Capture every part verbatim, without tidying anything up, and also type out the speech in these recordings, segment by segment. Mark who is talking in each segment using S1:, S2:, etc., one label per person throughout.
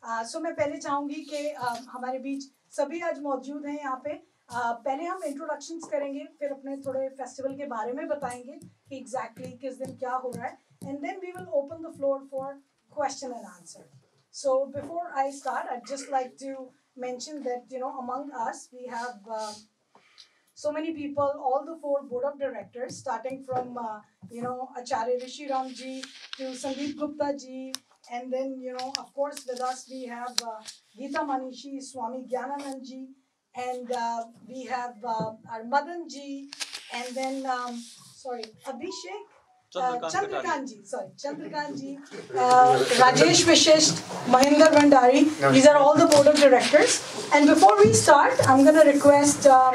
S1: सो मैं पहले चाहूंगी कि uh, हमारे बीच सभी आज मौजूद हैं यहाँ पे. uh, पहले हम इंट्रोडक्शंस करेंगे, फिर अपने थोड़े फेस्टिवल के बारे में बताएंगे कि एग्जैक्टली exactly किस दिन क्या हो रहा है, and then we will open the floor for question and answer. So before I start, I'd just like to mention that, you know, among us, we have uh, so many people, all the four board of directors, starting from, uh, you know, Acharya Rishi Ram ji to Sandeep Gupta ji, and then, you know, of course, with us, we have uh, Geeta Manishi, Swami Gyananand ji, and uh, we have uh, our Madan ji, and then, um, sorry, Abhishek. Uh, Chandrakant ji, sorry, Chandrakant ji, uh, Rajesh Vishisht, Mahinder Bhandari. These are all the board of directors. And before we start, I'm going to request, um,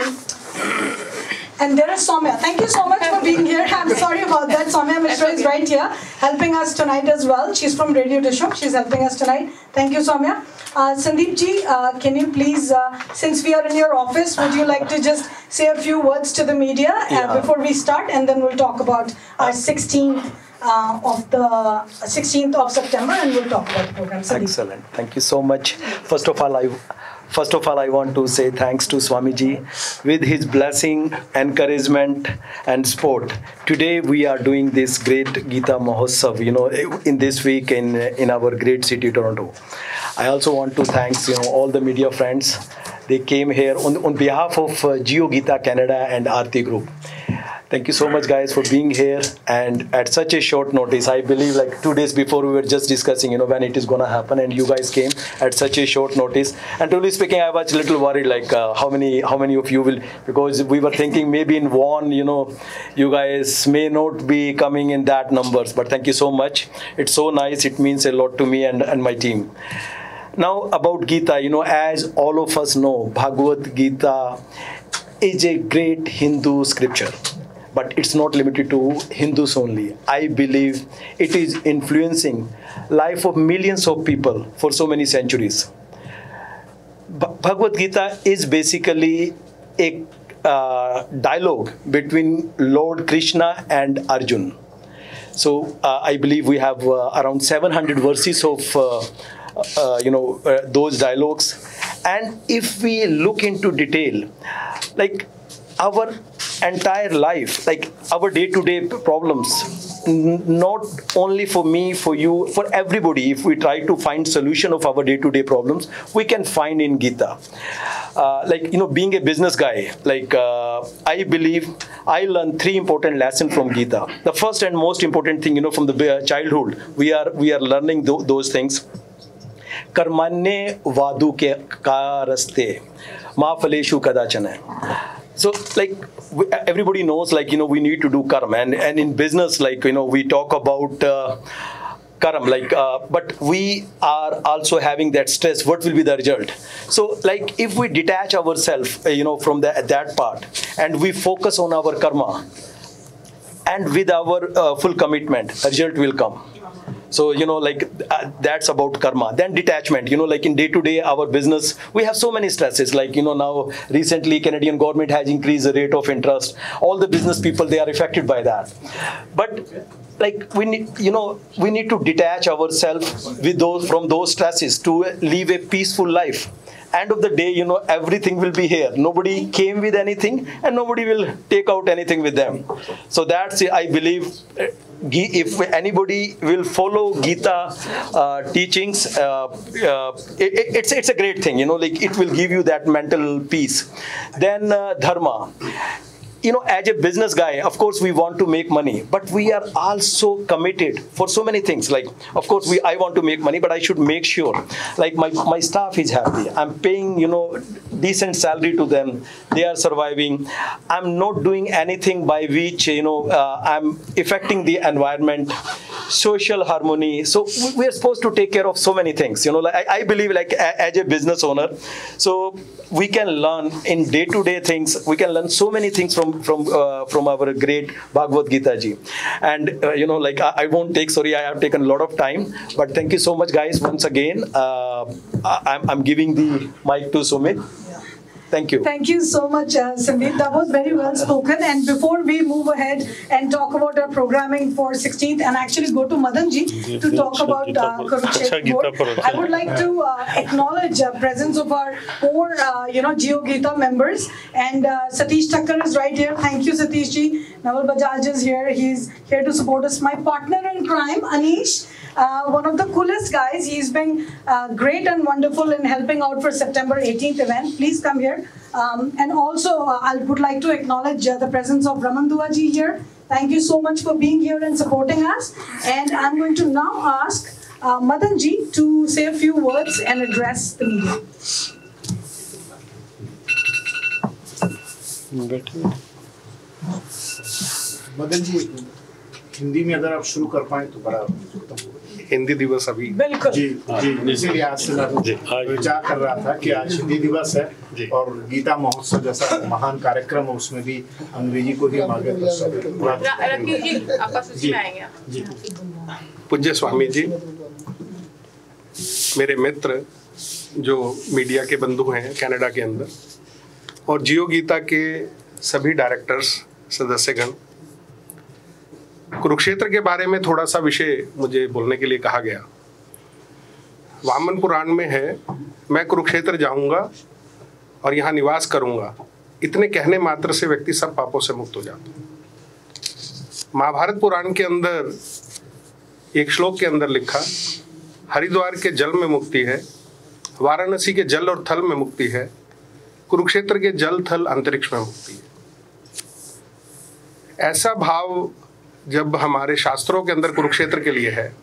S1: and there is Soumya. Thank you so much for being here. I'm sorry about that. Soumya Mishra is right here, helping us tonight as well. She's from Radio Dishuk. She's helping us tonight. Thank you, Soumya. Uh, Sandeep ji, uh, can you please, uh, since we are in your office, would you like to just say a few words to the media uh, yeah. before we start, and then we'll talk about our sixteenth uh, of the sixteenth of September, and we'll talk about the program. Sandeep.
S2: Excellent. Thank you so much. First of all, I. First of all, I want to say thanks to Swamiji. With his blessing, encouragement, and support, today we are doing this great Gita Mahotsav, you know, in this week in in our great city, Toronto. I also want to thank, you know, all the media friends. They came here on, on behalf of uh, Geo Gita Canada and Aarti Group. Thank you so much, guys, for being here. And at such a short notice, I believe like two days before we were just discussing, you know, when it is going to happen, and you guys came at such a short notice. And truly speaking, I was a little worried, like uh, how many how many of you will, because we were thinking maybe in one, you know, you guys may not be coming in that numbers. But thank you so much. It's so nice. It means a lot to me and, and my team. Now about Gita, you know, as all of us know, Bhagavad Gita is a great Hindu scripture. But it's not limited to Hindus only. I believe it is influencing life of millions of people for so many centuries. Bhagavad Gita is basically a uh, dialogue between Lord Krishna and Arjun. So uh, I believe we have uh, around seven hundred verses of uh, uh, you know uh, those dialogues. And if we look into detail, like our entire life, like our day-to-day problems, not only for me, for you, for everybody, if we try to find solution of our day-to-day problems, we can find in Gita. Uh, like, you know, being a business guy, like uh, I believe I learned three important lessons from Gita. The first and most important thing, you know, from the childhood, we are we are learning th those things. Karmanye vadu ke karaste ma phaleshu kadachana. So, like, we, everybody knows, like, you know, we need to do karma. And, and in business, like, you know, we talk about uh, karma, like, uh, but we are also having that stress. What will be the result? So, like, if we detach ourselves, uh, you know, from the, that part, and we focus on our karma, and with our uh, full commitment, a result will come. So, you know, like uh, that's about karma. Then detachment, you know, like in day to day, our business, we have so many stresses. Like, you know, now recently Canadian government has increased the rate of interest. All the business people, they are affected by that. But like we need, you know, we need to detach ourselves with those from those stresses to live a peaceful life. End of the day, you know, everything will be here. Nobody came with anything and nobody will take out anything with them. So that's, I believe, if anybody will follow Gita uh, teachings, uh, uh, it, it's, it's a great thing, you know, like it will give you that mental peace. Then uh, dharma. You know, as a business guy, of course, we want to make money, but we are also committed for so many things. Like, of course, we I want to make money, but I should make sure, like, my, my staff is happy. I'm paying, you know, decent salary to them. They are surviving. I'm not doing anything by which, you know, uh, I'm affecting the environment, social harmony. So we are supposed to take care of so many things. You know, like I, I believe, like, as a business owner, so we can learn in day-to-day things. We can learn so many things from from uh, from our great Bhagavad Gita ji. And uh, you know, like I, I won't take, sorry, I have taken a lot of time, but thank you so much, guys, once again. Uh, I'm, I'm giving the mic to Sumit.
S1: Yeah.
S2: Thank you.
S1: Thank you so much, uh, Sandeep. That was very well spoken. And before we move ahead and talk about our programming for sixteenth and actually go to Madan ji to talk about uh, Kurukshetra, I would like to uh, acknowledge the uh, presence of our four, uh, you know, Jio Gita members. And uh, Satish Thakkar is right here. Thank you, Satish ji. Naval Bajaj is here. He's here to support us. My partner in crime, Anish. Uh, one of the coolest guys. He's been uh, great and wonderful in helping out for September eighteenth event. Please come here. Um, and also, uh, I would like to acknowledge uh, the presence of Raman Dua ji here. Thank you so much for being here and supporting us. And I'm going to now ask uh, Madan ji to say a few words and address the media.
S3: Madan ji, Hindi में अगर आप शुरू कर पाए तो बड़ा
S4: हिंदी दिवस अभी
S1: बिल्कुल
S3: जी जी इसीलिए आज से मैं विचार कर रहा था कि आज हिंदी दिवस है और गीता महोत्सव जैसा महान कार्यक्रम है, उसमें भी अंग्रेजी को ही आगे
S4: जी पूज्य स्वामी जी, मेरे मित्र जो मीडिया के बंधु हैं कनाडा के अंदर, और जियो गीता के सभी डायरेक्टर्स सदस्यगण, कुरुक्षेत्र के बारे में थोड़ा सा विषय मुझे बोलने के लिए कहा गया। वामन पुराण में है, मैं कुरुक्षेत्र जाऊंगा और यहाँ निवास करूंगा, इतने कहने मात्र से व्यक्ति सब पापों से मुक्त हो जाता है। महाभारत पुराण के अंदर एक श्लोक के अंदर लिखा, हरिद्वार के जल में मुक्ति है, वाराणसी के जल और थल में मुक्ति है, कुरुक्षेत्र के जल थल अंतरिक्ष में मुक्ति है। ऐसा भाव जब हमारे शास्त्रों के अंदर कुरुक्षेत्र के लिए है,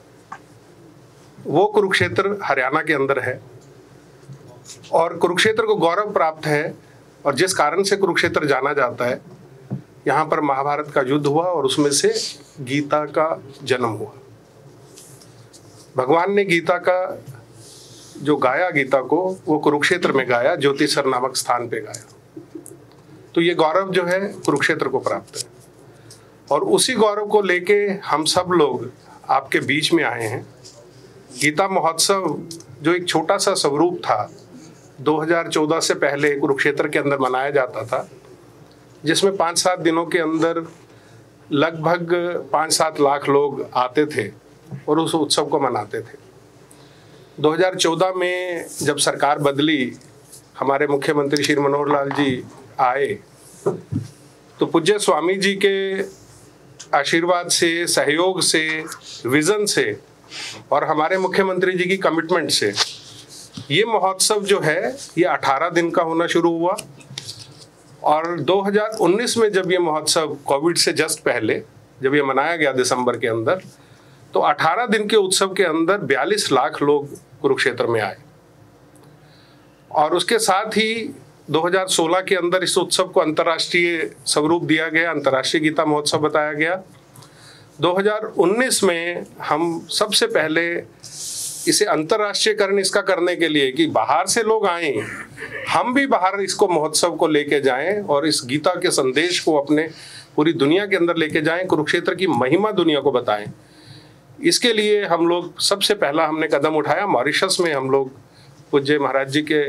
S4: वो कुरुक्षेत्र हरियाणा के अंदर है और कुरुक्षेत्र को गौरव प्राप्त है। और जिस कारण से कुरुक्षेत्र जाना जाता है, यहाँ पर महाभारत का युद्ध हुआ और उसमें से गीता का जन्म हुआ। भगवान ने गीता का जो गाया, गीता को वो कुरुक्षेत्र में गाया, ज्योतिसर नामक स्थान पे गाया। तो ये गौरव जो है कुरुक्षेत्र को प्राप्त है और उसी गौरव को लेके हम सब लोग आपके बीच में आए हैं। गीता महोत्सव जो एक छोटा सा स्वरूप था, दो हज़ार चौदह से पहले कुरुक्षेत्र के अंदर मनाया जाता था, जिसमें पाँच सात दिनों के अंदर लगभग पाँच सात लाख लोग आते थे और उस उत्सव को मनाते थे। दो हज़ार चौदह में जब सरकार बदली, हमारे मुख्यमंत्री श्री मनोहर लाल जी आए, तो पूज्य स्वामी जी के आशीर्वाद से, सहयोग से, विजन से और हमारे मुख्यमंत्री जी की कमिटमेंट से ये महोत्सव जो है ये अठारह दिन का होना शुरू हुआ। और दो हज़ार उन्नीस में जब ये महोत्सव कोविड से जस्ट पहले जब ये मनाया गया दिसंबर के अंदर, तो अठारह दिन के उत्सव के अंदर बयालीस लाख लोग कुरुक्षेत्र में आए। और उसके साथ ही दो हज़ार सोलह के अंदर इस उत्सव को अंतर्राष्ट्रीय स्वरूप दिया गया, अंतर्राष्ट्रीय गीता महोत्सव बताया गया। दो हज़ार उन्नीस में हम सबसे पहले इसे अंतर्राष्ट्रीयकरण इसका करने के लिए कि बाहर से लोग आए, हम भी बाहर इसको महोत्सव को लेके जाएं और इस गीता के संदेश को अपने पूरी दुनिया के अंदर लेके जाएं, कुरुक्षेत्र की महिमा दुनिया को बताएं। इसके लिए हम लोग सबसे पहला हमने कदम उठाया, मॉरिशस में हम लोग पूज्य महाराज जी के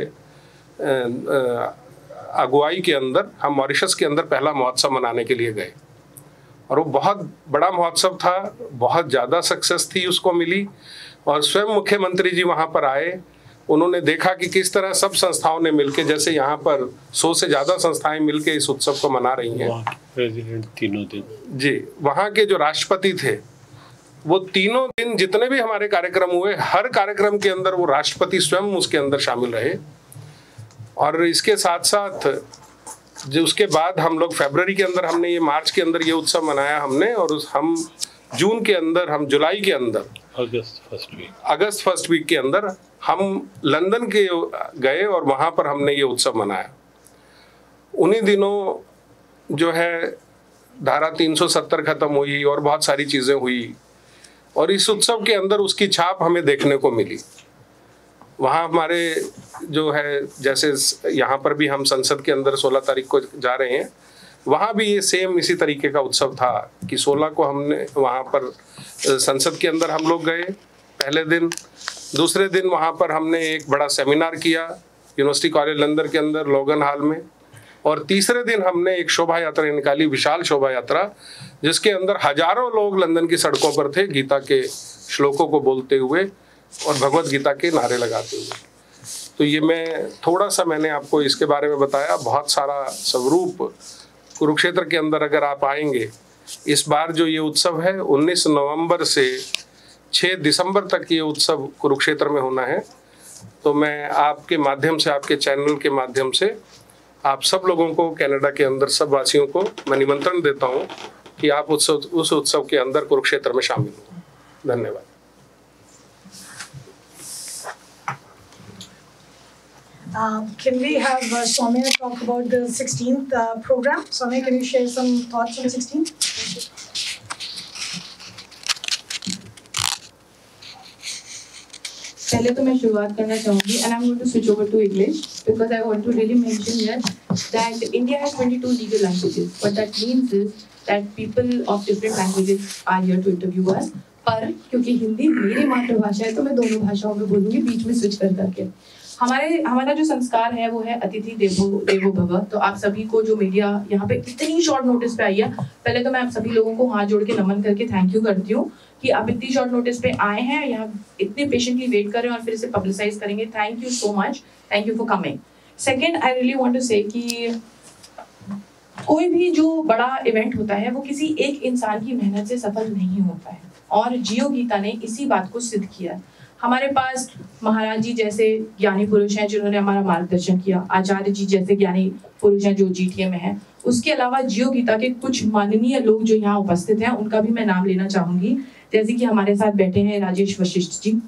S4: अगुवाई के अंदर हम मॉरिशस के अंदर पहला महोत्सव मनाने के लिए गए और वो बहुत बड़ा महोत्सव था, बहुत ज़्यादा सक्सेस थी उसको मिली। और स्वयं मुख्यमंत्री जी वहाँ पर आए, उन्होंने देखा कि किस तरह सब संस्थाओं ने मिलके, जैसे यहाँ पर सौ से ज़्यादा संस्थाएं मिलके इस उत्सव को मना रही हैं।
S5: प्रेसिडेंट तीनों दिन
S4: जी, वहाँ के जो राष्ट्रपति थे वो तीनों दिन जितने भी हमारे कार्यक्रम हुए, हर कार्यक्रम के अंदर वो राष्ट्रपति स्वयं उसके अंदर शामिल रहे। और इसके साथ साथ जो उसके बाद हम लोग फरवरी के अंदर हमने ये मार्च के अंदर ये उत्सव मनाया हमने, और उस हम जून के अंदर, हम जुलाई के अंदर,
S5: अगस्त फर्स्ट वीक
S4: अगस्त फर्स्ट वीक के अंदर हम लंदन के गए और वहाँ पर हमने ये उत्सव मनाया। उन्हीं दिनों जो है धारा तीन सौ सत्तर खत्म हुई और बहुत सारी चीज़ें हुई और इस उत्सव के अंदर उसकी छाप हमें देखने को मिली। वहाँ हमारे जो है, जैसे यहाँ पर भी हम संसद के अंदर सोलह तारीख को जा रहे हैं, वहाँ भी ये सेम इसी तरीके का उत्सव था कि सोलह को हमने वहाँ पर संसद के अंदर हम लोग गए पहले दिन। दूसरे दिन वहाँ पर हमने एक बड़ा सेमिनार किया यूनिवर्सिटी कॉलेज लंदन के अंदर लोगन हॉल में। और तीसरे दिन हमने एक शोभा यात्रा निकाली, विशाल शोभा यात्रा, जिसके अंदर हजारों लोग लंदन की सड़कों पर थे, गीता के श्लोकों को बोलते हुए और भगवत गीता के नारे लगाते हुए। तो ये मैं थोड़ा सा मैंने आपको इसके बारे में बताया। बहुत सारा स्वरूप कुरुक्षेत्र के अंदर अगर आप आएंगे, इस बार जो ये उत्सव है उन्नीस नवंबर से छह दिसंबर तक ये उत्सव कुरुक्षेत्र में होना है। तो मैं आपके माध्यम से, आपके चैनल के माध्यम से आप सब लोगों को, कनाडा के अंदर सब वासियों को मैं निमंत्रण देता हूं कि आप उत्सव उस उत्सव के अंदर कुरुक्षेत्र में शामिल हो। धन्यवाद।
S1: Uh, can we have uh, Soumya talk about the sixteenth uh, program? Soumya, can you share some thoughts on sixteenth?
S6: पहले तो मैं शुरुआत करना चाहूँगी and I'm going to switch over to English because I want to really mention here that India has twenty-two legal languages. What that means is that people of different languages are here to interview us. पर क्योंकि हिंदी मेरी मातृभाषा है तो मैं दोनों भाषाओं में बोलूँगी, बीच में स्विच कर करके। हमारे हमारा जो संस्कार है वो है अतिथि देवो देवो भव। तो आप सभी को जो मीडिया यहाँ पे इतनी शॉर्ट नोटिस पे आई है, पहले तो मैं आप सभी लोगों को हाथ जोड़ के नमन करके थैंक यू करती हूँ कि आप इतनी शॉर्ट नोटिस पे आए हैं, यहाँ इतने पेशेंटली वेट कर रहे हैं और फिर इसे पब्लिसाइज करेंगे। Thank you so much, thank you for coming. Second, I really want to say कि कोई भी जो बड़ा इवेंट होता है वो किसी एक इंसान की मेहनत से सफल नहीं होता है, और जियो गीता ने इसी बात को सिद्ध किया। हमारे पास महाराज जी जैसे ज्ञानी पुरुष हैं जिन्होंने हमारा मार्गदर्शन किया, आचार्य जी जैसे ज्ञानी पुरुष हैं जो जीटीए में हैं। उसके अलावा जियो गीता के कुछ माननीय लोग जो यहाँ उपस्थित हैं उनका भी मैं नाम लेना चाहूंगी, जैसे कि हमारे साथ बैठे हैं राजेश वशिष्ठ जी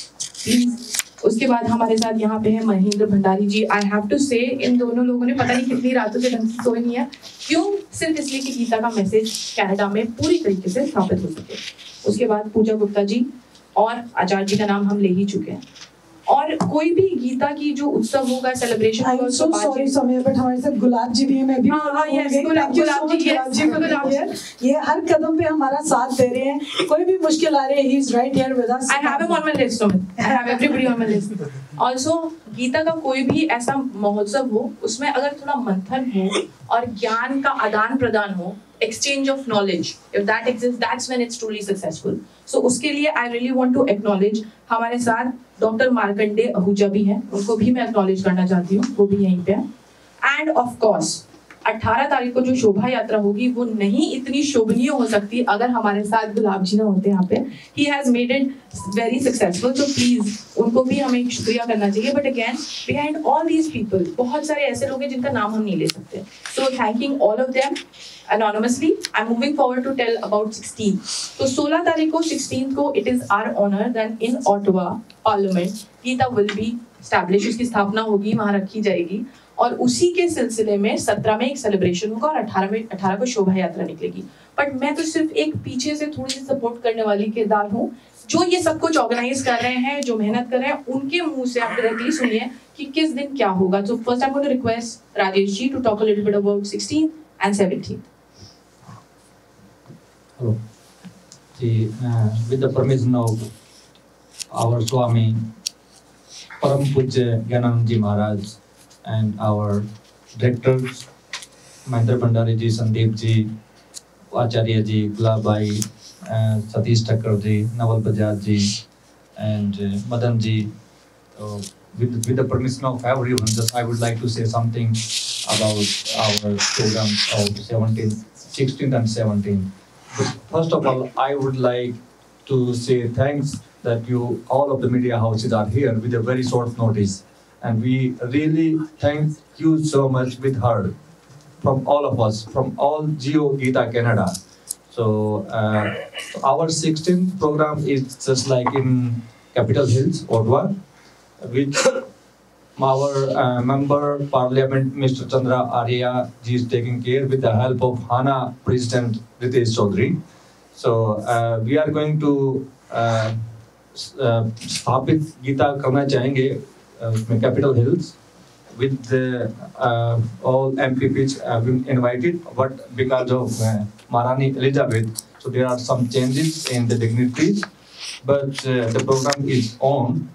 S6: प्लीज। उसके बाद हमारे साथ यहाँ पे है Mahendra Bhandari ji. I have to say इन दोनों लोगों ने पता नहीं कितनी रातों से ढंग से सोए नहीं है, क्यों? सिर्फ इसलिए कि गीता का मैसेज कनाडा में पूरी तरीके से स्थापित हो सके। उसके बाद पूजा गुप्ता जी और आचार्य जी का नाम हम ले ही चुके हैं। और कोई भी गीता की जो उत्सव होगा, सेलिब्रेशन होगा,
S1: सो सॉरी समय बट हमारे साथ गुलाब जी भी हैं। मैं भी
S6: हाँ हाँ यस गुलाब गुलाब जी यस गुलाब जी
S1: ये हर कदम पे हमारा साथ दे रहे हैं, कोई भी मुश्किल आ रही है, he is right here with us.
S6: I have him on my list, I have everybody on my list. Also Gita का कोई भी ऐसा महोत्सव हो, उसमें अगर थोड़ा मंथन हो और ज्ञान का आदान प्रदान हो, exchange of knowledge, if that exists, that's when it's truly successful. So उसके लिए I really want to acknowledge हमारे साथ डॉक्टर मार्कंडे आहूजा भी हैं, उनको भी मैं acknowledge करना चाहती हूँ, वो भी यहीं पे हैं। And of course अठारह तारीख को जो शोभा यात्रा होगी वो नहीं इतनी शोभनीय हो सकती अगर हमारे साथ गुलाब जी ना होते यहाँ पे। He has made it very successful, so please उनको भी हमें शुक्रिया करना चाहिए। But again behind all these people बहुत सारे ऐसे लोग हैं जिनका नाम हम नहीं ले सकते। So thanking all of them anonymously, I'm moving forward to tell about sixteen. तो सोलह तारीख को sixteenth को it is our honor that in Ottawa Parliament Gita will be established, उसकी स्थापना होगी, वहाँ रखी जाएगी। और उसी के सिलसिले में सत्रह में एक सेलिब्रेशन होगा और अठारह में अठारह को शोभा यात्रा निकलेगी। बट मैं तो सिर्फ एक पीछे से थोड़ी सी सपोर्ट करने वाली किरदार हूँ। जो ये सब कुछ ऑर्गेनाइज कर रहे हैं, जो मेहनत कर रहे हैं, उनके मुंह से आप डायरेक्टली सुनिए कि किस दिन क्या होगा। So first I'm going to request Rajesh ji to talk a little bit about sixteenth and seventeenth.
S7: Hello. The, uh, with the permission of our Swami, Param Pujya Gyananand Ji Maharaj, and our directors, Mahendra Bhandari ji, Sandeep ji, Acharya ji, Gulab Bhai, uh, Satish Thakkar ji, Naval Bajaj ji, and uh, Madan ji. Uh, with, with the permission of everyone, just I would like to say something about our programs of seventeenth, sixteenth and seventeenth. But first of all, I would like to say thanks that you, all of the media houses are here with a very short notice. And we really thank you so much with her, from all of us, from all Geo Gita Canada. So uh, our sixteenth program is just like in Capitol Hills, Ottawa, which our uh, member Parliament, Mister Chandra Arya ji is taking care with the help of HANA President Ritesh Chaudhary. So uh, we are going to uh, uh, स्थापित गीता करना चाहेंगे उसमें Capital Hills with the, uh, all M P Ps have been invited, but because of uh, Maharani Elizabeth, so there are some changes in the dignitaries, but uh, the program is on,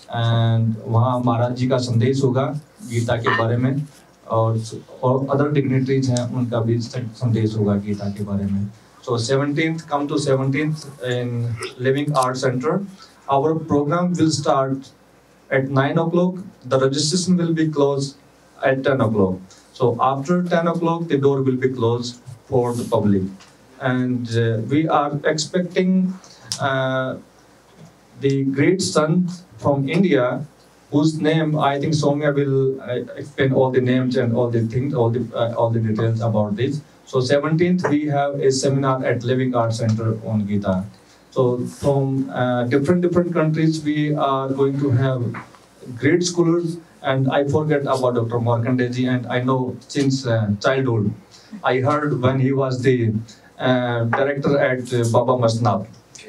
S7: and वहाँ महाराज जी का संदेश होगा गीता के बारे में, और और other dignitaries हैं उनका भी संदेश होगा गीता के बारे में. So seventeenth, come to seventeenth in Living Arts Center. Our program will start at nine o'clock. The registration will be closed at ten o'clock. So after ten o'clock, the door will be closed for the public. And uh, we are expecting uh, the great son from India, whose name I think Soumya will uh, explain all the names and all the things, all the uh, all the details about this. So seventeenth we have a seminar at Living Arts Center on Gita. So from uh, different different countries we are going to have great scholars, and I forget about Doctor Markandeji, and I know since uh, childhood. I heard when he was the uh, director at uh, Baba Masnad.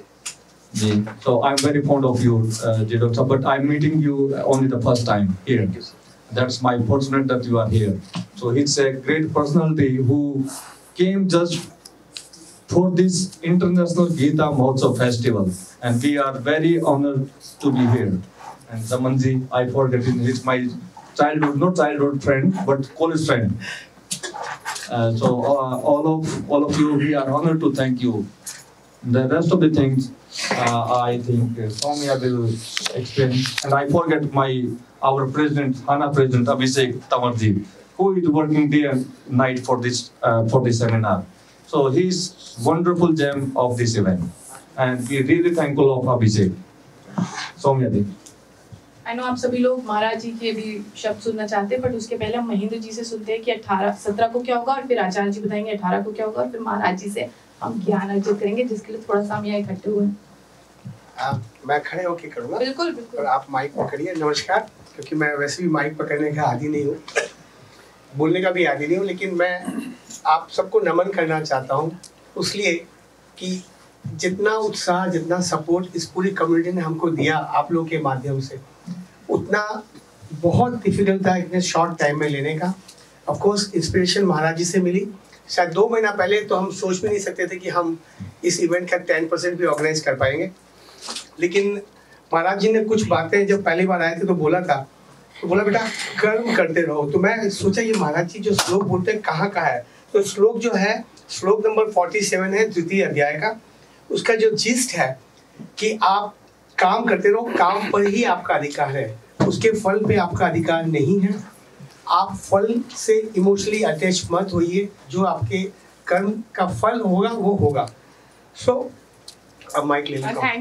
S7: So I'm very fond of you, uh, J. Doctor, but I'm meeting you only the first time here. That's my fortunate that you are here. So he's a great personality who came just for this International Gita Mahotsav Festival, and we are very honored to be here. And Damanji, I forget him, he's my childhood, not childhood friend, but college friend. Uh, so uh, all of all of you, we are honored to thank you. The rest of the things, uh, I think uh, Soumya will explain. And I forget my our president, HANA president Abhishek Tamarji, who is working day and night for this uh, for this seminar. So he's wonderful gem of this event, and we really thankful of Abhishek. Soumya ji.
S6: I know आप सभी लोग महाराज जी के भी शब्द सुनना चाहते हैं, but उसके पहले हम महेंद्र जी से सुनते हैं कि अठारह सत्रह को क्या होगा, और फिर आचार्य जी बताएंगे अठारह को क्या होगा, और फिर महाराज जी से हम ज्ञान अर्जित करेंगे, जिसके लिए थोड़ा सा हम यहाँ इकट्ठे हुए हैं.
S8: मैं खड़े होके करूँगा.
S6: बिल्कुल बिल्कुल.
S8: और आप माइक पकड़िए. नमस्कार. क्योंकि मैं वैसे भी माइक पकड़ने का आदी नहीं हूँ, बोलने का भी आदी नहीं हूँ, लेकिन मैं आप सबको नमन करना चाहता हूँ इसलिए कि जितना उत्साह, जितना सपोर्ट इस पूरी कम्युनिटी ने हमको दिया आप लोग के माध्यम से, उतना बहुत डिफिकल्ट था इतने शॉर्ट टाइम में लेने का. Of course inspiration Maharaj ji से मिली. शायद दो महीना पहले तो हम सोच भी नहीं सकते थे कि हम इस इवेंट का टेन परसेंट भी ऑर्गेनाइज कर पाएंगे, लेकिन महाराज जी ने कुछ बातें जब पहली बार आए थे तो बोला था, तो बोला बेटा कर्म करते रहो. तो मैं सोचा ये महाराज जी जो श्लोक बोलते हैं कहाँ कहाँ है. तो श्लोक जो है श्लोक नंबर सैंतालीस है द्वितीय अध्याय का. उसका जो जिस्ट है कि आप काम करते रहो, काम पर ही आपका अधिकार है, उसके फल पे आपका अधिकार नहीं है. आप फल से इमोशनली अटैच मत होइए, जो आपके कर्म का फल होगा वो होगा. सो so, अब माइक ले लेता हूं.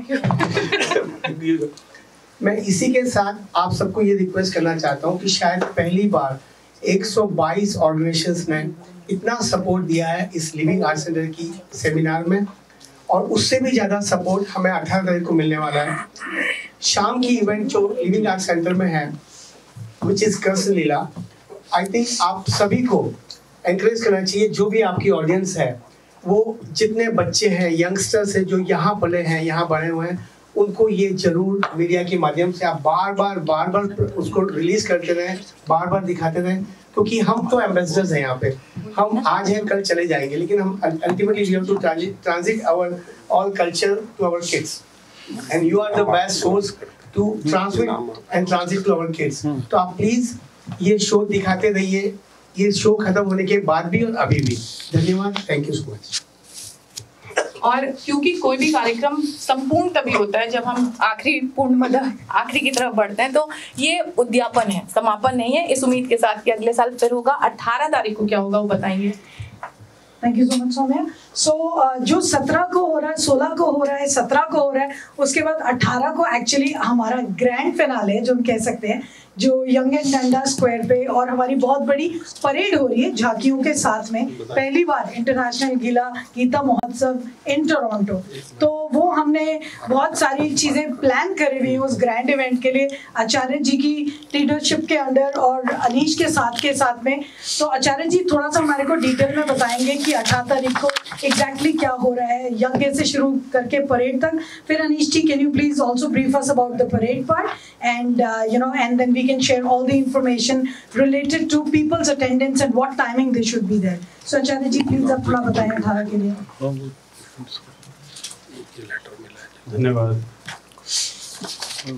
S6: Thank you.
S8: मैं इसी के साथ आप सबको ये रिक्वेस्ट करना चाहता हूँ कि शायद पहली बार एक सौ बाईस ऑर्गेनाइजेशंस ने इतना सपोर्ट दिया है इस लिविंग आर्ट सेंटर की सेमिनार में, और उससे भी ज़्यादा सपोर्ट हमें अठारह तारीख को मिलने वाला है. शाम की इवेंट जो लिविंग आर्ट सेंटर में है which is Krishna Leela, I think आप सभी को एनकरेज करना चाहिए. जो भी आपकी ऑडियंस है, वो जितने बच्चे हैं, यंगस्टर्स हैं जो यहाँ पले हैं, यहाँ बड़े हुए हैं, उनको ये जरूर मीडिया के माध्यम से आप बार बार बार बार उसको रिलीज करते रहें, बार बार दिखाते रहें, क्योंकि हम तो एम्बेसडर्स हैं यहाँ पे. हम आज हैं कल चले जाएंगे, लेकिन हम ultimately we have to transit our all culture to our kids, and you are the best source to transmit and transit to our kids. तो आप प्लीज ये शो दिखाते रहिए, ये शो खत्म होने के बाद भी और अभी भी. धन्यवाद. Thank you so much.
S6: और क्योंकि कोई भी कार्यक्रम संपूर्ण तभी होता है जब हम आखिरी पूर्ण मतलब आखिरी की तरफ बढ़ते हैं, तो ये उद्यापन है, समापन नहीं है. इस उम्मीद के साथ कि अगले साल फिर होगा. अठारह तारीख को क्या होगा वो बताएंगे.
S1: Thank you so much Saumya. So जो सत्रह को हो रहा है, सोलह को हो रहा है, सत्रह को हो रहा है, उसके बाद अठारह को एक्चुअली हमारा ग्रैंड फिनाले जो हम कह सकते हैं, जो यंग एंड डंडा स्क्वायर पे, और हमारी बहुत बड़ी परेड हो रही है झांकियों के साथ में. पहली बार इंटरनेशनल गीला गीता महोत्सव इन टोरंटो. तो वो हमने बहुत सारी चीज़ें प्लान करी हुई हैं उस ग्रैंड इवेंट के लिए आचार्य जी की लीडरशिप के अंडर और अनीश के साथ के साथ में. तो आचार्य जी थोड़ा सा हमारे को डिटेल में बताएंगे कि अठारह तारीख को एग्जैक्टली क्या हो रहा है, यंग से शुरू करके परेड तक. फिर Anish ji can you please also brief us about the parade part, and you know and then we can share all the information related to people's attendance and what timing they should be there. So Acharya ji please आप थोड़ा बताएं अठारह के लिए.
S5: धन्यवाद.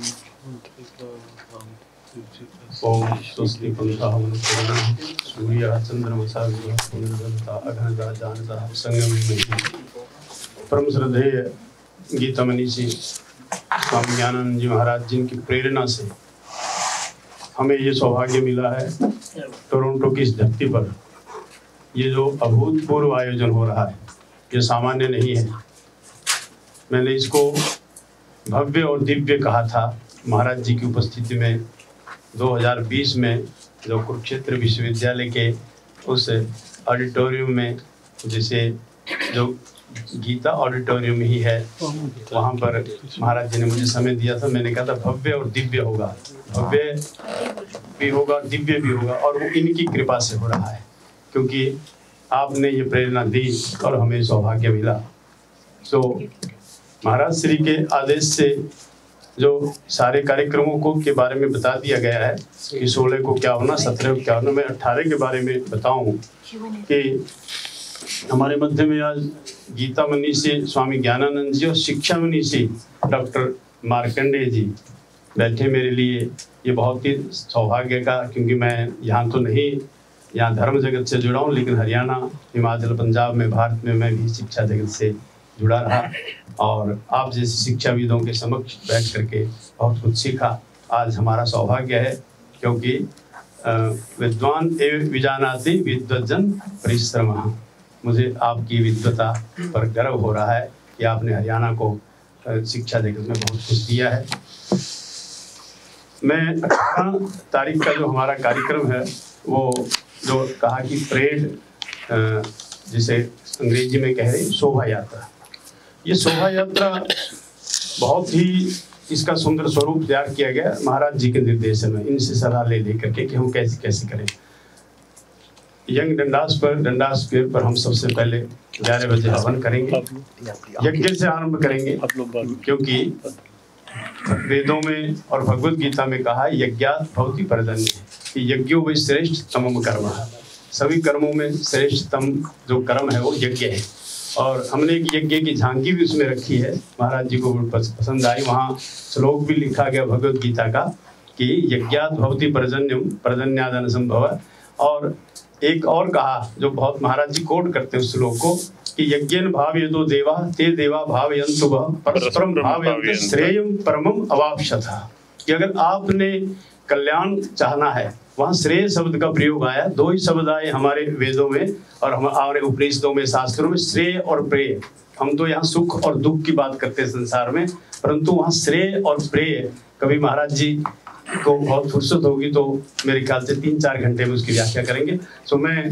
S9: ओम स्वस्ति पंथः सूर्य चंद्रमसा विद्युता अघनता जानता संगम परम श्रद्धेय गीता मनीषी स्वामी ज्ञानानंद जी महाराज जिनकी प्रेरणा से हमें ये सौभाग्य मिला है टोरंटो की इस धरती पर ये जो अभूतपूर्व आयोजन हो रहा है ये सामान्य नहीं है। मैंने इसको भव्य और दिव्य कहा था महाराज जी की उपस्थिति में दो हज़ार बीस में जो कुरुक्षेत्र विश्वविद्यालय के उस ऑडिटोरियम में, जिसे जो गीता ऑडिटोरियम ही है, वहाँ पर महाराज जी ने मुझे समय दिया था। मैंने कहा था भव्य और दिव्य होगा, भव्य भी होगा दिव्य भी होगा, और वो इनकी कृपा से हो रहा है क्योंकि आपने ये प्रेरणा दी और हमें सौभाग्य मिला। तो महाराज श्री के आदेश से जो सारे कार्यक्रमों को के बारे में बता दिया गया है कि सोलह को क्या होना, सत्रह को क्या होना, मैं अट्ठारह के बारे में बताऊं कि हमारे मध्य में आज गीता मनीषी स्वामी ज्ञानानंद जी और शिक्षा मनीषी डॉक्टर मार्कंडेय जी बैठे मेरे लिए ये बहुत ही सौभाग्य का, क्योंकि मैं यहाँ तो नहीं, यहाँ धर्म जगत से जुड़ा हूँ, लेकिन हरियाणा, हिमाचल, पंजाब में, भारत में मैं भी शिक्षा जगत से जुड़ा रहा और आप जैसे शिक्षाविदों के समक्ष बैठ करके बहुत कुछ सीखा। आज हमारा सौभाग्य है क्योंकि विद्वान एवं विजानाति विद्वज्जन परिश्रम। मुझे आपकी विद्वता पर गर्व हो रहा है कि आपने हरियाणा को शिक्षा जगत में बहुत कुछ दिया है। मैं अठारह तारीख का जो हमारा कार्यक्रम है वो जो कहा कि परेड, जिसे अंग्रेजी में कह रहे हैं शोभा यात्रा, ये शोभा यात्रा बहुत ही इसका सुंदर स्वरूप तैयार किया गया महाराज जी के निर्देशन में, इनसे सलाह ले लेकर के कि हम कैसे कैसे करें। यंग डंडास पर डंडास पेड़ पर हम सबसे पहले ग्यारह बजे हवन करेंगे, यज्ञ से आरंभ करेंगे, क्योंकि वेदों में और भगवत गीता में कहा है यज्ञात भवति परजन्य, कि यज्ञों में श्रेष्ठ तमम कर्म है। सभी कर्मों में श्रेष्ठतम जो कर्म है वो यज्ञ है। और हमने एक यज्ञ की झांकी भी उसमें रखी है, महाराज जी को पसंद आई। वहाँ श्लोक भी लिखा गया भगवत गीता का कि यज्ञात भवति पर्जन्यम पर्जन्यादन संभव। और एक और कहा जो बहुत महाराज जी कोट करते हैं उस श्लोक को कि यज्ञेन भावयतो देवा ते देवा भावयन्तु वः परस्परम भावयन्ते श्रेयम परमम अवाप्स्यथ। कि अगर आपने कल्याण चाहना है, वहाँ श्रेय शब्द का प्रयोग आया। दो ही शब्द आए हमारे वेदों में और हमारे उपनिषदों में, शास्त्रों में, श्रेय और प्रेय। हम तो यहाँ सुख और दुख की बात करते हैं संसार में, परंतु वहाँ श्रेय और प्रेय, कभी महाराज जी को बहुत फुर्सत होगी तो मेरे ख्याल से तीन चार घंटे में उसकी व्याख्या करेंगे। तो मैं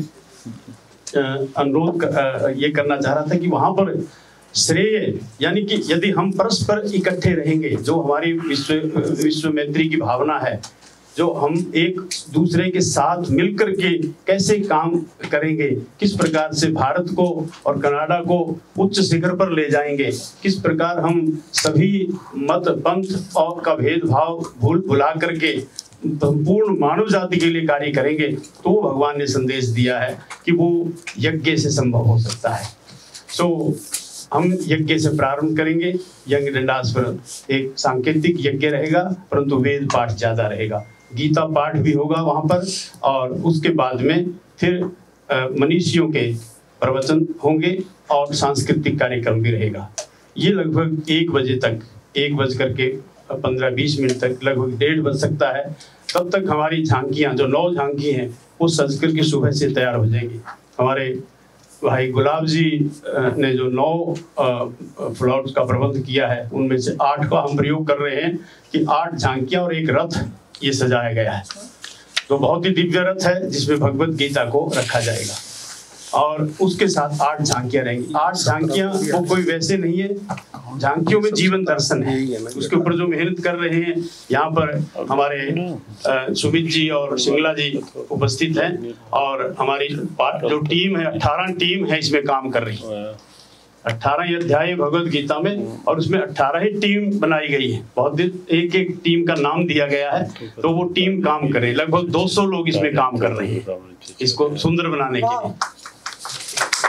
S9: अनुरोध कर, ये करना चाह रहा था कि वहाँ पर श्रेय यानी कि यदि हम परस्पर इकट्ठे रहेंगे, जो हमारी विश्व विश्व मैत्री की भावना है, जो हम एक दूसरे के साथ मिलकर के कैसे काम करेंगे, किस प्रकार से भारत को और कनाडा को उच्च शिखर पर ले जाएंगे, किस प्रकार हम सभी मत पंथ और का भेदभाव भूल भुला करके संपूर्ण मानव जाति के लिए कार्य करेंगे, तो भगवान ने संदेश दिया है कि वो यज्ञ से संभव हो सकता है। सो हम यज्ञ से प्रारंभ करेंगे। यज्ञ डंडास पर एक सांकेतिक यज्ञ रहेगा, परंतु वेद पाठ ज्यादा रहेगा, गीता पाठ भी होगा वहाँ पर, और उसके बाद में फिर मनीषियों के प्रवचन होंगे और सांस्कृतिक कार्यक्रम भी रहेगा। ये लगभग एक बजे तक, एक बज करके पंद्रह बीस मिनट तक, लगभग डेढ़ बज सकता है, तब तक हमारी झांकियाँ जो नौ झांकी हैं वो सज करके सुबह से तैयार हो जाएंगी। हमारे भाई गुलाब जी ने जो नौ फ्लावर्स का प्रबंध किया है, उनमें से आठ का हम प्रयोग कर रहे हैं कि आठ झांकियाँ और एक रथ ये सजाया गया है। तो बहुत ही दिव्य रथ है जिसमें भगवत गीता को रखा जाएगा और उसके साथ आठ झांकियां रहेंगी। आठ झांकियां वो कोई वैसे नहीं है, झांकियों में जीवन दर्शन है। उसके ऊपर जो मेहनत कर रहे हैं, यहाँ पर हमारे सुमित जी और सिंगला जी उपस्थित हैं और हमारी जो टीम है, अठारह टीम है इसमें काम कर रही है। अठारह अध्याय भगवत गीता में और उसमें अठारह ही टीम बनाई गई है। बहुत एक एक टीम का नाम दिया गया है, तो वो टीम काम कर रही है। लगभग दो सौ लोग इसमें काम कर रहे हैं इसको सुंदर बनाने के लिए।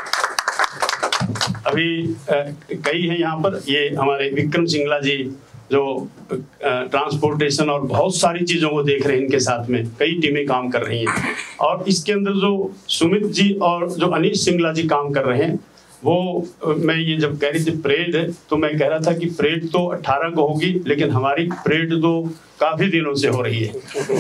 S9: अभी कई हैं यहाँ पर, ये हमारे विक्रम सिंगला जी जो ट्रांसपोर्टेशन और बहुत सारी चीज़ों को देख रहे हैं, इनके साथ में कई टीमें काम कर रही हैं। और इसके अंदर जो सुमित जी और जो अनीश सिंगला जी काम कर रहे हैं, वो मैं ये जब कह रही थी परेड है, तो मैं कह रहा था कि परेड तो अट्ठारह को होगी, लेकिन हमारी परेड तो काफ़ी दिनों से हो रही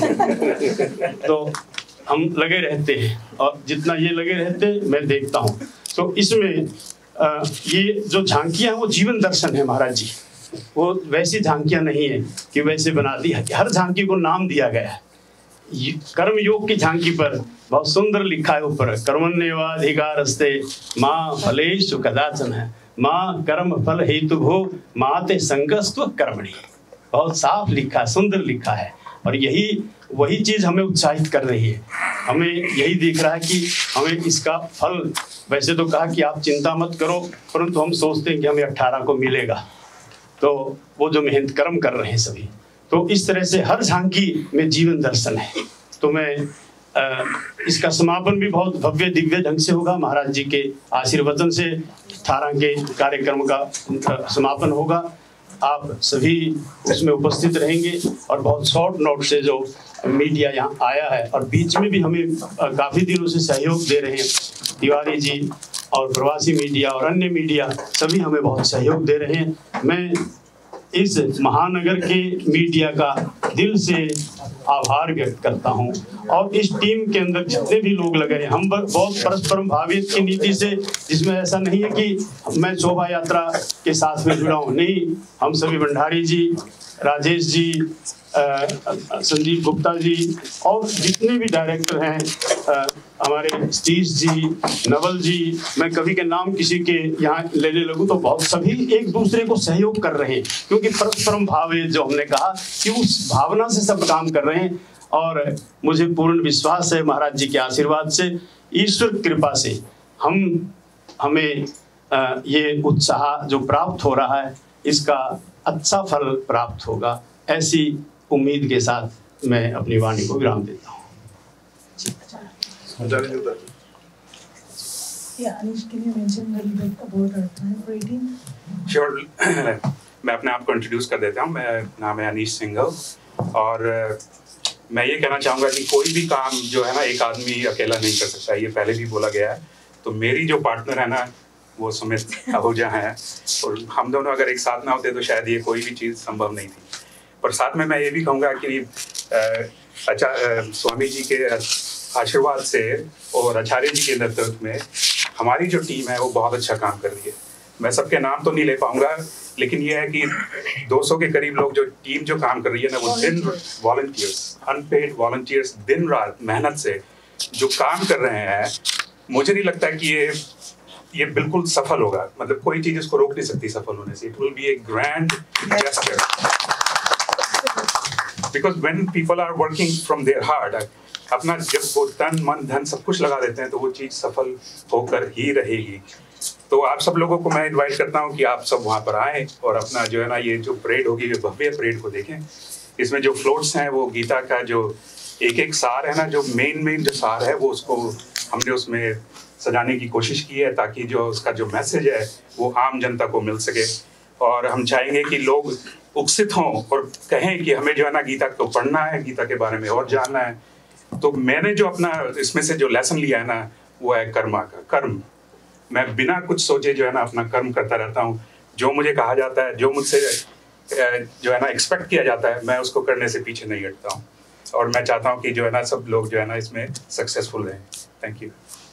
S9: है। तो हम लगे रहते हैं, और जितना ये लगे रहते हैं मैं देखता हूँ। तो इसमें आ, ये जो झांकियाँ वो जीवन दर्शन है महाराज जी, वो वैसी झांकियाँ नहीं है कि वैसे बना दी है। हर झांकी को नाम दिया गया है। कर्म योग की झांकी पर बहुत सुंदर लिखा है ऊपर, कर्मण्येवाधिकारस्ते माँ फलेषु कदाचन है, माँ कर्म फल हेतु भो माते संगस्त्व कर्मणि। बहुत साफ लिखा, सुंदर लिखा है, और यही वही चीज हमें उत्साहित कर रही है। हमें यही दिख रहा है कि हमें इसका फल, वैसे तो कहा कि आप चिंता मत करो, परंतु हम सोचते हैं कि हमें अट्ठारह को मिलेगा। तो वो जो मेहनत कर्म कर रहे हैं सभी, तो इस तरह से हर झांकी में जीवन दर्शन है। तो मैं आ, इसका समापन भी बहुत भव्य दिव्य ढंग से होगा। महाराज जी के आशीर्वचन से अठारह के कार्यक्रम का समापन होगा। आप सभी उसमें उपस्थित रहेंगे, और बहुत शॉर्ट नोट से जो मीडिया यहाँ आया है, और बीच में भी हमें काफ़ी दिनों से सहयोग दे रहे हैं, तिवारी जी और प्रवासी मीडिया और अन्य मीडिया सभी हमें बहुत सहयोग दे रहे हैं। मैं इस महानगर के मीडिया का दिल से आभार व्यक्त करता हूं, और इस टीम के अंदर जितने भी लोग लगे हैं, हम बहुत परस्परम भावित की नीति से, जिसमें ऐसा नहीं है कि मैं शोभा यात्रा के साथ में जुड़ा हूं, नहीं, हम सभी भंडारी जी, राजेश जी, संदीप गुप्ता जी और जितने भी डायरेक्टर हैं, आ, हमारे सतीश जी, नवल जी, मैं कभी के नाम किसी के यहाँ लेने लगूँ तो बहुत सभी एक दूसरे को सहयोग कर रहे हैं, क्योंकि परस्परम भावे जो हमने कहा कि उस भावना से सब काम कर रहे हैं। और मुझे पूर्ण विश्वास है महाराज जी के आशीर्वाद से, ईश्वर कृपा से हम हमें आ, ये उत्साह जो प्राप्त हो रहा है, इसका अच्छा फल प्राप्त होगा, ऐसी उम्मीद के साथ मैं अपनी वाणी को विराम देता हूँ।
S10: श्योर, मैं अपने आप को इंट्रोड्यूस कर देता हूँ। मेरा नाम है अनीश सिंघल, और मैं ये कहना चाहूँगा कि कोई भी काम जो है ना एक आदमी अकेला नहीं कर सकता, ये पहले भी बोला गया है। तो मेरी जो पार्टनर है ना वो सुमित आहूजा हैं, और हम दोनों अगर एक साथ ना होते तो शायद ये कोई भी चीज़ संभव नहीं थी। पर साथ में मैं ये भी कहूँगा कि अच्छा, स्वामी जी के आशीर्वाद से और आचार्य जी के नेतृत्व में हमारी जो टीम है वो बहुत अच्छा काम कर रही है। मैं सबके नाम तो नहीं ले पाऊंगा, लेकिन ये है कि दो सौ के करीब लोग जो टीम जो काम कर रही है ना, वो दिन वॉलंटियर्स, अनपेड वॉलंटियर्स, दिन रात मेहनत से जो काम कर रहे हैं, मुझे नहीं लगता कि ये ये बिल्कुल सफल होगा। मतलब कोई चीज इसको रोक नहीं सकती सफल होने से। It will be a grand gesture, because when people are working from their heart, अपना जब वो तन मन धन सब कुछ लगा देते हैं तो वो चीज सफल होकर ही रहेगी। तो आप सब लोगों को मैं इनवाइट करता हूँ कि आप सब वहाँ पर आएँ और अपना जो है ना ये जो परेड होगी, ये भव्य परेड को देखें। इसमें जो फ्लोट्स हैं वो गीता का जो एक एक सार है ना, जो मेन मेन जो सार है वो उसको हमने उसमें सजाने की कोशिश की है, ताकि जो उसका जो मैसेज है वो आम जनता को मिल सके। और हम चाहेंगे कि लोग उत्सित हों और कहें कि हमें जो है ना गीता को पढ़ना है, गीता के बारे में और जानना है। तो मैंने जो अपना इसमें से जो लेसन लिया है ना वो है कर्मा का। कर्म, मैं बिना कुछ सोचे जो है ना अपना कर्म करता रहता हूँ। जो मुझे कहा जाता है, जो मुझसे जो है ना एक्सपेक्ट किया जाता है, मैं उसको करने से पीछे नहीं हटता हूँ। और मैं चाहता हूँ कि जो है ना सब लोग जो है ना इसमें सक्सेसफुल रहें। Thank you.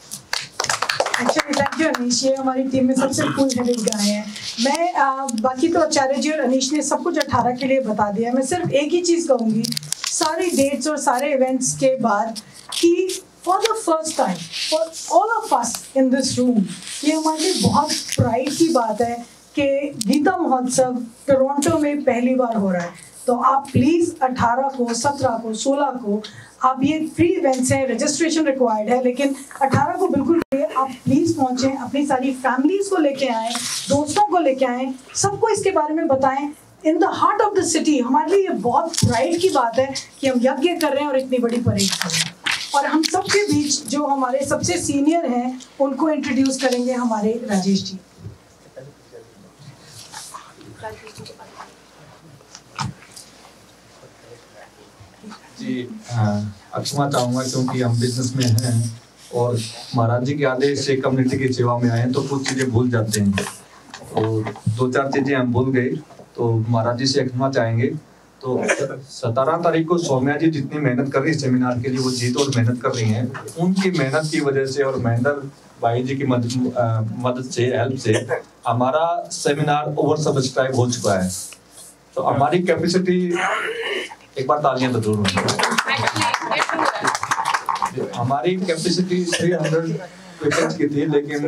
S1: Thank you Anish, ये हमारी टीम में सबसे कूल हेडेड गाय हैं। मैं आ, बाकी तो आचार्य जी और अनीश ने सब कुछ अठारह के लिए बता दिया। मैं सिर्फ एक ही चीज़ कहूँगी, सारी डेट्स और सारे इवेंट्स के बाद कि for the first time for all of us in this room, ये हमारे लिए बहुत प्राइड की बात है कि गीता महोत्सव टोरंटो में पहली बार हो रहा है। तो आप प्लीज़ अठारह को, सत्रह को, सोलह को, आप ये फ्री इवेंट्स हैं, रजिस्ट्रेशन रिक्वायर्ड है, लेकिन अठारह को बिल्कुल आप प्लीज़ पहुँचें, अपनी सारी फैमिलीज़ को लेके आएँ, दोस्तों को लेके आएँ, सबको इसके बारे में बताएं। In the heart of the city, हमारे लिए ये बहुत प्राइड की बात है कि हम यज्ञ कर रहे हैं और इतनी बड़ी परेड कर रहे हैं। और हम सबके बीच जो हमारे सबसे सीनियर हैं उनको इंट्रोड्यूस करेंगे हमारे राजेश जी।
S7: जी क्षमा चाहूँगा क्योंकि हम बिजनेस में हैं और महाराज जी के आदेश से कम्युनिटी की सेवा में आए हैं तो कुछ चीज़ें भूल जाते हैं और दो चार चीज़ें हम भूल गए तो महाराज जी से क्षमा चाहेंगे। तो सत्रह तारीख को सौम्या जी जितनी मेहनत कर रही है सेमिनार के लिए वो जीत और मेहनत कर रही हैं, उनकी मेहनत की वजह से और महेंद्र भाई जी की मदद मदद से हेल्प से हमारा सेमिनार ओवर सब्सक्राइब हो चुका है। तो हमारी कैपेसिटी एक बार तालियां तो जरूर हमारी कैपेसिटी तीन सौ पीपल्स की थी लेकिन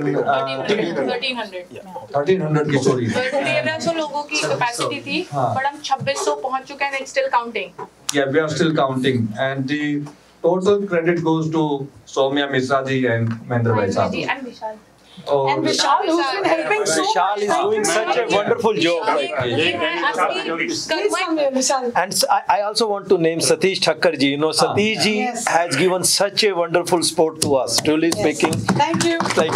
S7: थर्टीन हंड्रेड की सॉरी
S6: तेरह सौ लोगों की कैपेसिटी थी बट हम छब्बीस सौ पहुंच चुके हैं, still counting.
S7: Yeah, we are still counting and the total credit goes to Soumya Misra ji and Mehender Bhai Sahab.
S6: And Vishal.
S7: Oh,
S1: and Vishal, who's been helping so much.
S2: Vishal is doing such a wonderful job. And I, I also want to name Satish Thakkar ji. You know, Satish ji
S1: Yes.
S2: has given such a wonderful support to us. Truly
S1: Yes.
S2: speaking,
S1: Thank you.
S2: like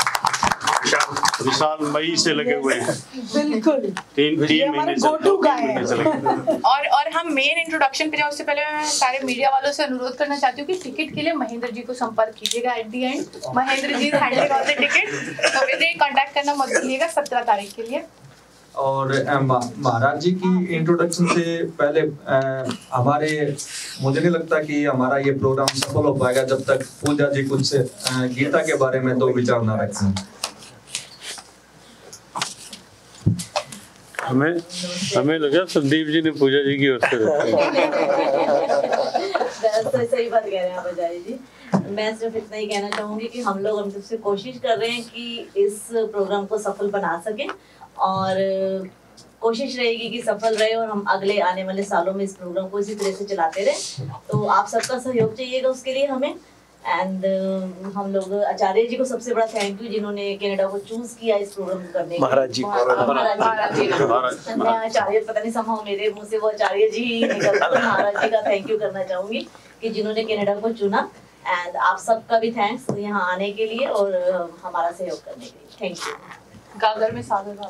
S5: Vishal मई से लगे हुए हैं,
S1: बिल्कुल
S5: तीन
S1: ये
S5: तीन
S1: हमारे
S5: महीने से
S1: go to guy
S5: तीन महीने से लगे हुए हैं।
S6: और और हम मेन इंट्रोडक्शन पे जाए उससे पहले मैं सारे मीडिया वालों से अनुरोध करना चाहती हूँ कि टिकट के लिए महेंद्र जी को संपर्क कीजिएगा at the end. Mahendra ji handling all the ticket, तो वे कांटेक्ट करना मत भूलिएगा सत्रह तारीख के लिए।
S7: और महाराज जी की इंट्रोडक्शन से पहले आ, हमारे मुझे नहीं लगता कि हमारा ये प्रोग्राम सफल हो पाएगा जब तक पूजा जी कुछ आ, गीता के बारे में दो विचार ना रखें।
S5: हमें हमें लगा संदीप जी ने पूजा जी की ओर से
S11: तो सही बात कह रहे हैं आप आचार्य जी। मैं सिर्फ इतना ही कहना चाहूंगी कि हम लोग हम सबसे कोशिश कर रहे हैं कि इस प्रोग्राम को सफल बना सकें और कोशिश रहेगी कि सफल रहे और हम अगले आने वाले सालों में इस प्रोग्राम को इसी तरह से चलाते रहे। तो आप सबका सहयोग चाहिएगा उसके लिए हमें। एंड uh, हम लोग आचार्य जी को सबसे बड़ा थैंक यू जिन्होंने कनाडा को चूज किया इस प्रोग्राम को करने के लिए।
S2: महाराज जी
S11: महाराज जी मैं आचार्य पता नहीं समझो मेरे मुंह से वो आचार्य जी ही निकलता है। महाराज जी का थैंक यू करना चाहूंगी कि जिन्होंने कनाडा को चुना। एंड आप सबका भी थैंक्स यहाँ आने के लिए और हमारा सहयोग करने के लिए। Thank you.
S6: गागर में सागर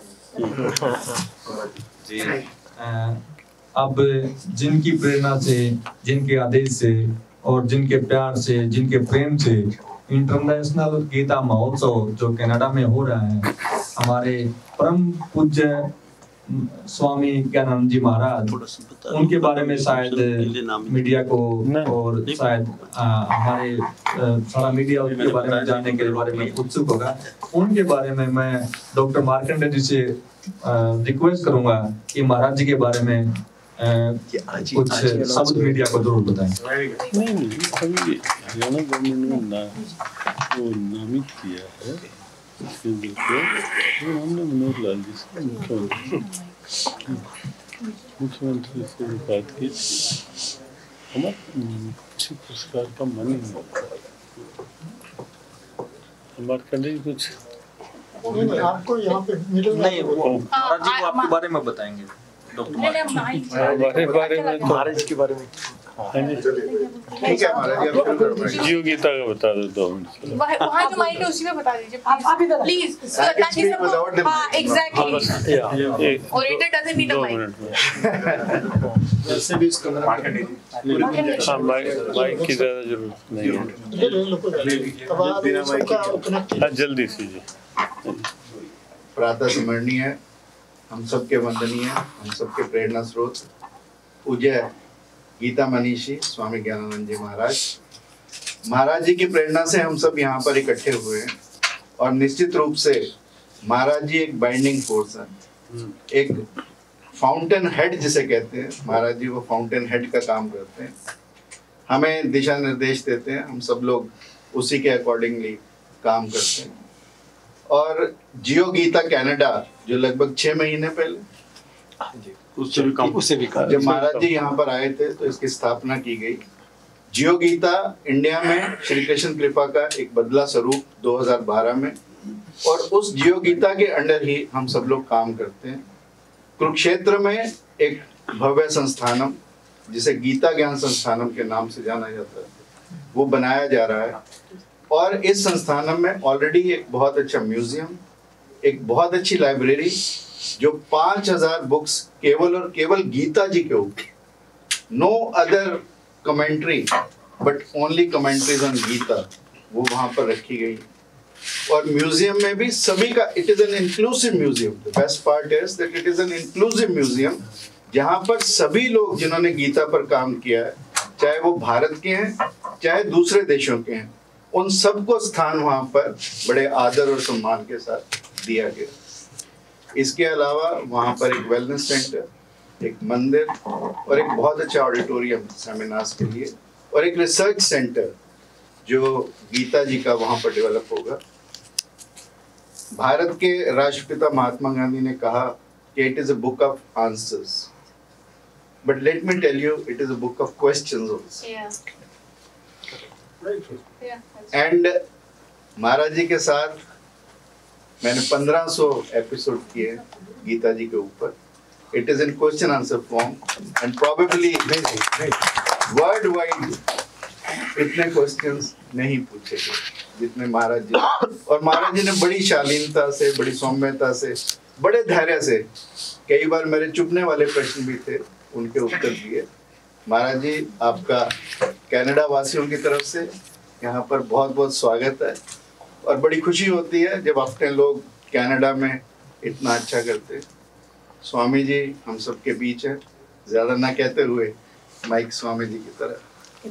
S7: जी अब जिनकी प्रेरणा से, जिनके आदेश से और जिनके प्यार से, जिनके प्रेम से इंटरनेशनल गीता महोत्सव जो कनाडा में हो रहा है, हमारे परम पूज्य स्वामी ज्ञानानंद जी महाराज, उनके बारे में शायद मीडिया को और शायद आ, हमारे आ, सारा मीडिया उनके बारे में जानने के बारे में उत्सुक होगा। उनके बारे में मैं डॉक्टर मार्कंडे जी से रिक्वेस्ट करूंगा कि महाराज जी के बारे में आ, कुछ शब्द मीडिया को जरूर बताएं।
S5: नहीं नहीं अभी हरियाणा गवर्नमेंट ने ना वो नामित किया है तो हमने मनोहर लाल जी से मुख्यमंत्री मुख्यमंत्री से बात की, हमारे किसी पुरस्कार का मन ही नहीं हमारे कंडे कुछ
S12: आपको यहाँ पे मिडिल
S7: नहीं वो महाराज जी को आपके बारे में बताएंगे।
S5: हमारे बारे में तो
S2: महाराज के बारे में
S3: ठीक है महाराज जी
S5: जियो गीता का बता दो दो मिनट।
S6: वहाँ जो माइक है उसी में बता दीजिए
S1: आप आप इधर
S6: प्लीज, ताकि सबको हाँ exactly auditor doesn't need a mic.
S3: जैसे भी इसका
S5: हाँ माइक की ज़्यादा जरूरत नहीं है। हाँ जल्दी से जी।
S3: प्रातः स्मरणीय, हम सबके वंदनीय, हम सबके प्रेरणा स्रोत पूज्य गीता मनीषी स्वामी ज्ञानानंद जी महाराज महाराज जी की प्रेरणा से हम सब यहाँ पर इकट्ठे हुए हैं। और निश्चित रूप से महाराज जी एक बाइंडिंग फोर्स है, एक फाउंटेन हेड जिसे कहते हैं। महाराज जी वो फाउंटेन हेड का काम करते हैं, हमें दिशा निर्देश देते हैं, हम सब लोग उसी के अकॉर्डिंगली काम करते हैं। और जियो गीता कनाडा जो लगभग छह महीने पहले
S2: उससे भी कम उससे भी कम
S3: जब महाराज जी यहाँ पर आए थे तो इसकी स्थापना की गई। जियो गीता इंडिया में श्री कृष्ण कृपा का एक बदला स्वरूप दो हज़ार बारह में, और उस जियो गीता के अंडर ही हम सब लोग काम करते हैं। कुरुक्षेत्र में एक भव्य संस्थानम जिसे गीता ज्ञान संस्थानम के नाम से जाना जाता है वो बनाया जा रहा है। और इस संस्थानम में ऑलरेडी एक बहुत अच्छा म्यूजियम, एक बहुत अच्छी लाइब्रेरी जो पांच हजार बुक्स केवल और केवल गीता जी के ऊपर, no other commentary, but only commentaries on Gita, वो वहाँ पर रखी गई। और म्यूजियम में भी सभी का, it is an inclusive museum. The best part is that it is an inclusive museum, जहाँ पर सभी लोग जिन्होंने गीता पर काम किया है, चाहे वो भारत के हैं चाहे दूसरे देशों के हैं, उन सबको स्थान वहाँ पर बड़े आदर और सम्मान के साथ दिया गया। इसके अलावा वहाँ पर एक वेलनेस सेंटर, एक मंदिर और एक बहुत अच्छा ऑडिटोरियम सेमिनार्स के लिए, और एक रिसर्च सेंटर जो गीता जी का वहाँ पर डेवलप होगा। भारत के राष्ट्रपिता महात्मा गांधी ने कहा कि it is a book of answers, but let me tell you, it is a book of questions also. And Maharaj ji के साथ मैंने पंद्रह सौ एपिसोड किए गीता जी के ऊपर। It is in question answer form and probably world wide इतने क्वेश्चंस नहीं पूछे गए जितने महाराज जी। और महाराज जी ने बड़ी शालीनता से, बड़ी सौम्यता से, बड़े धैर्य से, कई बार मेरे चुपने वाले प्रश्न भी थे, उनके उत्तर दिए। महाराज जी, आपका कनाडा वासियों की तरफ से यहाँ पर बहुत बहुत स्वागत है, और बड़ी खुशी होती है जब अपने लोग कनाडा में इतना अच्छा करते हैं। स्वामी जी हम सबके बीच है, ज्यादा ना कहते हुए माइक स्वामी जी की तरह।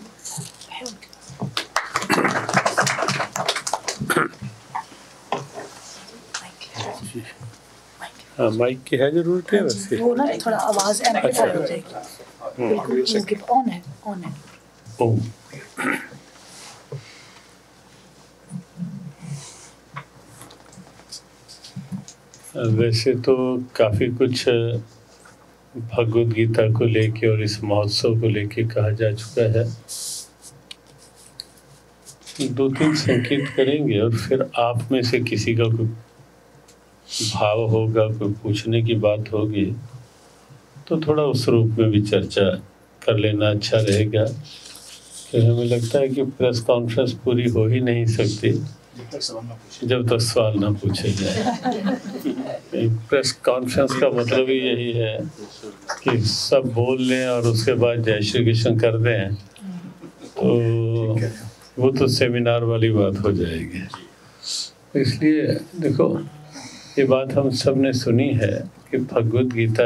S5: हाँ, माइक की है जरूरत है वैसे।
S1: वो ना थोड़ा आवाज एम्पलीफाई हो जाएगी। बिल्कुल ऑन है, ऑन है।
S5: ओह, वैसे तो काफ़ी कुछ भगवद गीता को लेके और इस महोत्सव को लेके कहा जा चुका है। दो तीन संकेत करेंगे और फिर आप में से किसी का कोई भाव होगा, कोई पूछने की बात होगी तो थोड़ा उस रूप में भी चर्चा कर लेना अच्छा रहेगा। कि हमें लगता है कि प्रेस कॉन्फ्रेंस पूरी हो ही नहीं सकती जब तक सवाल ना पूछे जाए। प्रेस कॉन्फ्रेंस का मतलब ही यही है कि सब बोल लें और उसके बाद जय श्री कृष्ण कर दें, तो वो तो सेमिनार वाली बात हो जाएगी। इसलिए देखो, ये बात हम सब ने सुनी है कि भगवद गीता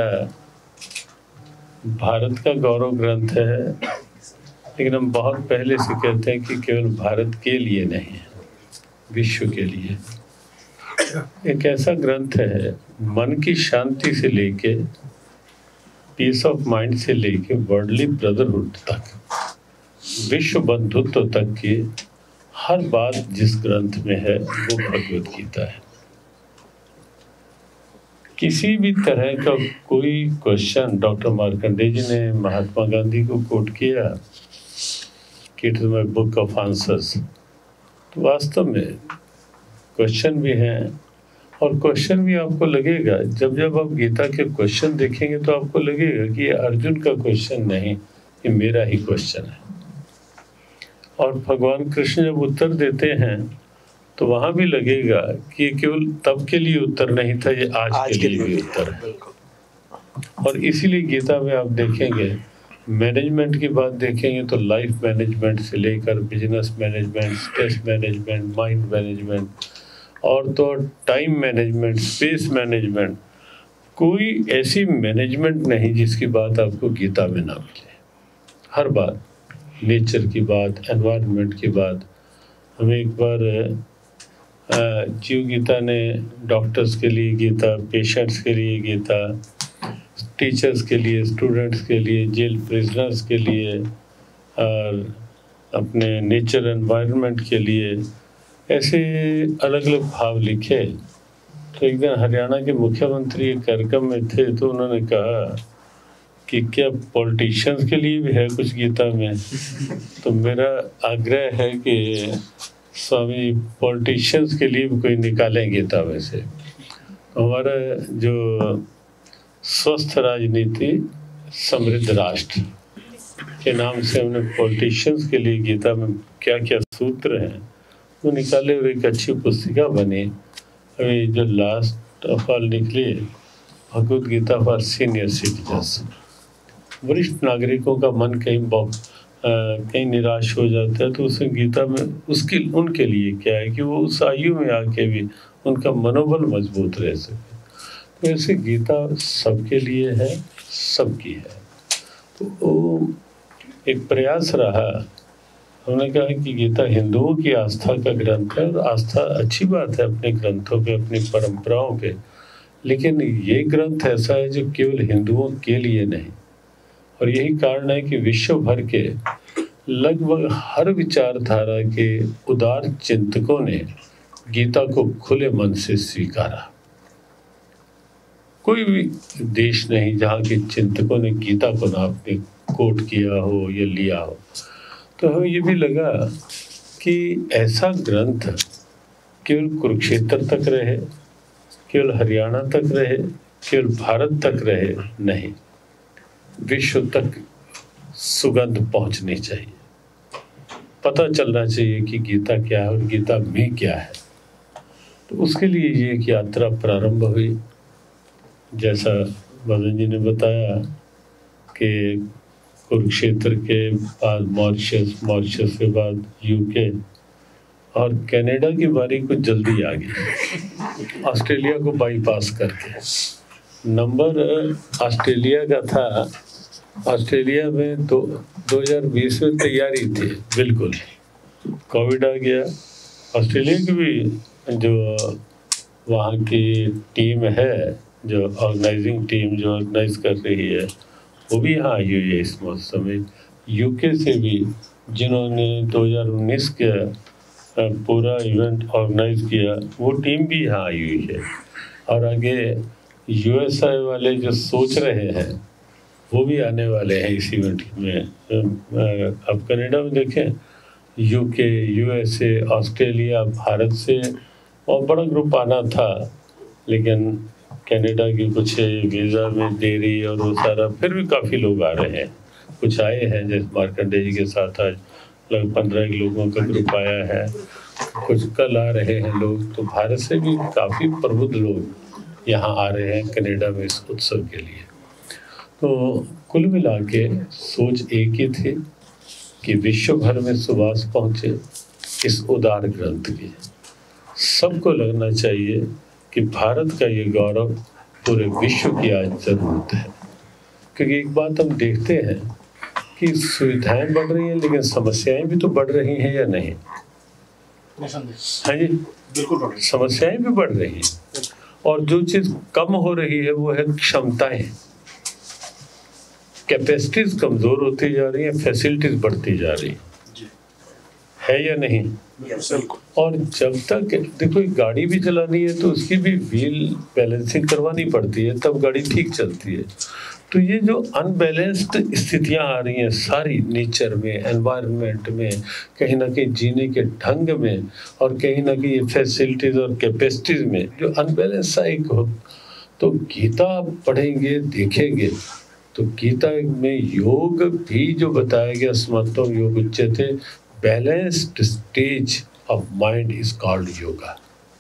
S5: भारत का गौरव ग्रंथ है, लेकिन हम बहुत पहले से कहते हैं कि केवल भारत के लिए नहीं है, विश्व के लिए। एक ऐसा ग्रंथ है मन की शांति से लेके, पीस ऑफ माइंड से लेके वर्ल्डली ब्रदरहुड तक, विश्व बंधुत्व तक की हर बात जिस ग्रंथ में है वो भगवद गीता है। किसी भी तरह का कोई क्वेश्चन, डॉक्टर मार्कंडेय जी ने महात्मा गांधी को कोट किया कि it is my book of answers, तो वास्तव में क्वेश्चन भी हैं, और क्वेश्चन भी आपको लगेगा, जब जब आप गीता के क्वेश्चन देखेंगे तो आपको लगेगा कि ये अर्जुन का क्वेश्चन नहीं, ये मेरा ही क्वेश्चन है। और भगवान कृष्ण जब उत्तर देते हैं तो वहाँ भी लगेगा कि ये केवल तब के लिए उत्तर नहीं था, ये आज, आज के, के लिए भी उत्तर है। और इसीलिए गीता में आप देखेंगे, मैनेजमेंट की बात देखेंगे तो लाइफ मैनेजमेंट से लेकर business management, stress management, mind management, और तो टाइम मैनेजमेंट, स्पेस मैनेजमेंट, कोई ऐसी मैनेजमेंट नहीं जिसकी बात आपको गीता में ना मिले। हर बात, नेचर की बात, एनवायरनमेंट की बात। हमें एक बार जीव गीता ने डॉक्टर्स के लिए गीता, पेशेंट्स के लिए गीता, टीचर्स के लिए, स्टूडेंट्स के लिए, जेल प्रिजनर्स के लिए, और अपने नेचर एनवायरनमेंट के लिए ऐसे अलग अलग भाव लिखे। तो एक दिन हरियाणा के मुख्यमंत्री एक कार्यक्रम में थे तो उन्होंने कहा कि क्या पॉलिटिशियंस के लिए भी है कुछ गीता में। तो मेरा आग्रह है कि स्वामी पॉलिटिशियंस के लिए भी कोई निकालें गीता में से। हमारा जो स्वस्थ राजनीति समृद्ध राष्ट्र के नाम से हमने पॉलिटिशियंस के लिए गीता में क्या क्या सूत्र हैं वो निकाले हुए एक अच्छी पुस्तिका बनी। अभी जो लास्ट ऑफ ऑल निकली, Bhagavad Gita for senior citizens, वरिष्ठ नागरिकों का मन कहीं कहीं निराश हो जाता है, तो उसमें गीता में उसकी उनके लिए क्या है कि वो उस आयु में आके भी उनका मनोबल मजबूत रह सके। तो ऐसे गीता सबके लिए है, सबकी है। तो वो एक प्रयास रहा, उन्होंने कहा कि गीता हिंदुओं की आस्था का ग्रंथ है, और आस्था अच्छी बात है अपने ग्रंथों पे, अपनी परंपराओं पे, लेकिन ये ग्रंथ ऐसा है जो केवल हिंदुओं के लिए नहीं। और यही कारण है कि विश्व भर के लगभग हर विचारधारा के उदार चिंतकों ने गीता को खुले मन से स्वीकारा। कोई भी देश नहीं जहाँ के चिंतकों ने गीता को ना अपने कोट किया हो या लिया हो। तो हमें ये भी लगा कि ऐसा ग्रंथ केवल कुरुक्षेत्र तक रहे, केवल हरियाणा तक रहे, केवल भारत तक रहे नहीं, विश्व तक सुगंध पहुंचनी चाहिए। पता चलना चाहिए कि गीता क्या है और गीता में क्या है। तो उसके लिए ये एक यात्रा प्रारंभ हुई। जैसा मदन जी ने बताया कि कुरुक्षेत्र के बाद मॉरिशस, मॉरिशस के बाद यूके, और कनाडा की बारी कुछ जल्दी आ गई, ऑस्ट्रेलिया को बाईपास करके। नंबर ऑस्ट्रेलिया का था। ऑस्ट्रेलिया में तो दो हज़ार बीस में तैयारी थी बिल्कुल, कोविड आ गया। ऑस्ट्रेलिया की भी जो वहाँ की टीम है, जो ऑर्गेनाइजिंग टीम जो ऑर्गेनाइज कर रही है, वो भी यहाँ आई हुई है इस मौसम में। यूके से भी जिन्होंने दो हज़ार उन्नीस का पूरा इवेंट ऑर्गेनाइज किया, वो टीम भी यहाँ आई हुई है। और आगे यूएसए वाले जो सोच रहे हैं वो भी आने वाले हैं इस इवेंट में। अब कनाडा में देखें, यूके, यूएसए, ऑस्ट्रेलिया, भारत से और बड़ा ग्रुप आना था, लेकिन कनाडा की कुछ वीज़ा में देरी और वो सारा, फिर भी काफ़ी लोग आ रहे हैं। कुछ आए हैं, जैसे मार्कंडेय जी के साथ आज लगभग पंद्रह लोगों का ग्रुप आया है, कुछ कल आ रहे हैं लोग। तो भारत से भी काफ़ी प्रबुद्ध लोग यहाँ आ रहे हैं कनाडा में इस उत्सव के लिए। तो कुल मिला के सोच एक ही थी कि विश्व भर में सुवास पहुँचे इस उदार ग्रंथ की। सबको लगना चाहिए कि भारत का ये गौरव पूरे विश्व की आज ज़रूरत है। क्योंकि एक बात हम देखते हैं कि सुविधाएं बढ़ रही हैं, लेकिन समस्याएं भी तो बढ़ रही हैं या नहीं? हाँ जी,
S12: बिल्कुल बढ़ रही है।
S5: समस्याएं भी बढ़ रही हैं, और जो चीज़ कम हो रही है वो है क्षमताएं। कैपेसिटीज कमज़ोर होती जा रही हैं, फैसिलिटीज बढ़ती जा रही है या नहीं? और जब तक देखो एक गाड़ी भी चलानी है तो उसकी भी व्हील बैलेंसिंग करवानी पड़ती है, तब गाड़ी ठीक चलती है। तो ये जो अनबैलेंस्ड स्थितियां आ रही हैं सारी नेचर में, एनवायरनमेंट में, कहीं ना कहीं जीने के ढंग में, और कहीं ना कहीं ये फैसिलिटीज और कैपेसिटीज में जो अनबैलेंस सा एक हो, तो गीता पढ़ेंगे, देखेंगे तो गीता में योग भी जो बताया गया, स्मर्तों योग उच्यते, balanced stage of mind is called yoga.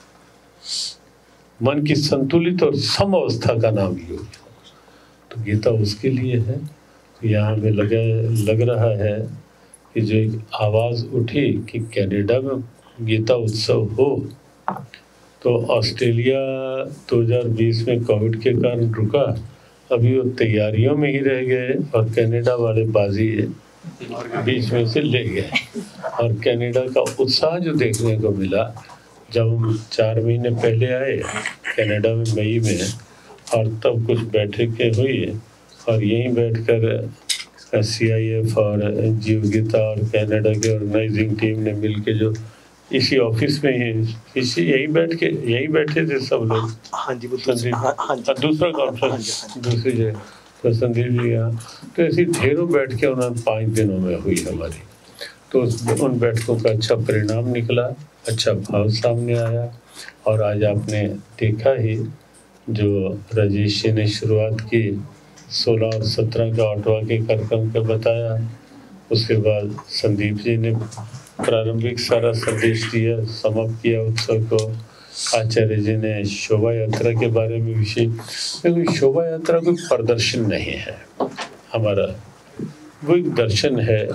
S5: मन की संतुलित और सम अवस्था का नाम योग है। तो गीता उसके लिए है। तो यहाँ में लगा लग रहा है कि जो एक आवाज़ उठी कि कनाडा में गीता उत्सव हो, तो ऑस्ट्रेलिया दो हज़ार बीस में कोविड के कारण रुका, अभी वो तैयारियों में ही रह गए, और कनाडा वाले बाजी बीच में से ले गए। और कनाडा का उत्साह जो देखने को मिला, जब हम चार महीने पहले आए कनाडा में मई में, और तब कुछ बैठकें हुई, और यहीं बैठकर सी आई एफ और जीव गीता और कनाडा के ऑर्गेनाइजिंग टीम ने मिलकर जो इसी ऑफिस में ही इसी यहीं बैठ के यहीं बैठे थे सब लोग।
S2: हाँ जी, वो
S5: संदीप,
S2: हाँ, हाँ जी,
S5: दूसरा कॉन्फ्रेंस दूसरी जगह, तो संदीप जी यहाँ, तो ऐसी ढेरों बैठ के उन्होंने पाँच दिनों में हुई हमारी। तो उन बैठकों का अच्छा परिणाम निकला, अच्छा भाव सामने आया। और आज आपने देखा ही जो राजेश जी ने शुरुआत की सोलह और सत्रह का ऑटवा के कार्यक्रम का बताया, उसके बाद संदीप जी ने प्रारंभिक सारा संदेश दिया, समाप्त किया उत्सव को। आचार्य जी ने शोभा यात्रा के बारे में विषय, क्योंकि शोभा यात्रा कोई प्रदर्शन नहीं है हमारा, वो एक दर्शन है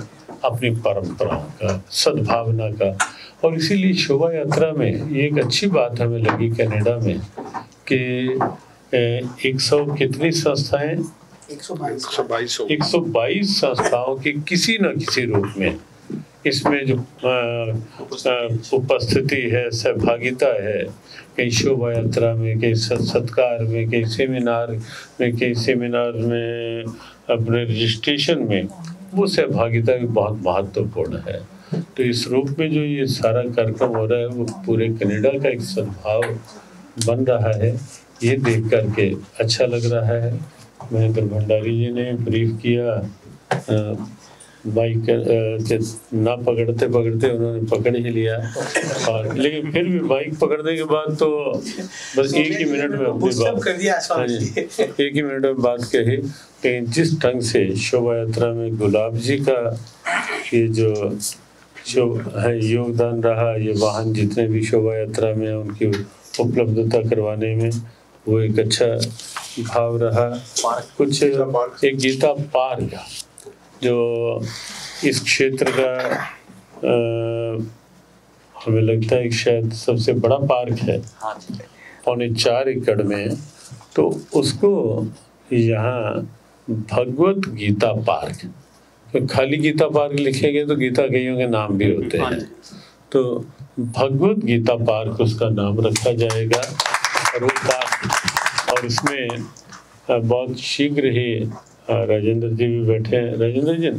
S5: अपनी परंपराओं का, सद्भावना का। और इसीलिए शोभा यात्रा में ये एक अच्छी बात हमें लगी कनाडा में कि एक सौ कितनी संस्थाएं,
S8: एक सौ बाईस
S5: एक सौ बाईस संस्थाओं के किसी न किसी रूप में इसमें जो उपस्थिति है, सहभागिता है, कहीं शोभा यात्रा में, कहीं सत्कार में, कहीं सेमिनार में, कहीं सेमिनार में अपने रजिस्ट्रेशन में, वो सहभागिता भी बहुत महत्वपूर्ण है। तो इस रूप में जो ये सारा कार्यक्रम हो रहा है वो पूरे कनाडा का एक सद्भाव बन रहा है, ये देख करके अच्छा लग रहा है। महेंद्र भंडारी जी ने ब्रीफ किया, बाइक ना पकड़ते पकड़ते उन्होंने पकड़ ही लिया, और लेकिन फिर भी बाइक पकड़ने के बाद तो बस एक ही मिनट में अपनी बात, हाँ जी, एक ही मिनट में बात कही कि जिस ढंग से शोभा यात्रा में गुलाब जी का ये जो जो है योगदान रहा, ये वाहन जितने भी शोभा यात्रा में उनकी उपलब्धता करवाने में वो एक अच्छा भाव रहा। कुछ एक गीता पार्क जो इस क्षेत्र का आ, हमें लगता है कि शायद सबसे बड़ा पार्क है, पौने चार एकड़ में, तो उसको यहाँ भगवत गीता पार्क, तो खाली गीता पार्क लिखेंगे तो गीता कईयों के नाम भी होते हैं, तो भगवत गीता पार्क उसका नाम रखा जाएगा। और वो पार्क, और इसमें बहुत शीघ्र ही राजेंद्र जी भी बैठे हैं, राजेंद्र जी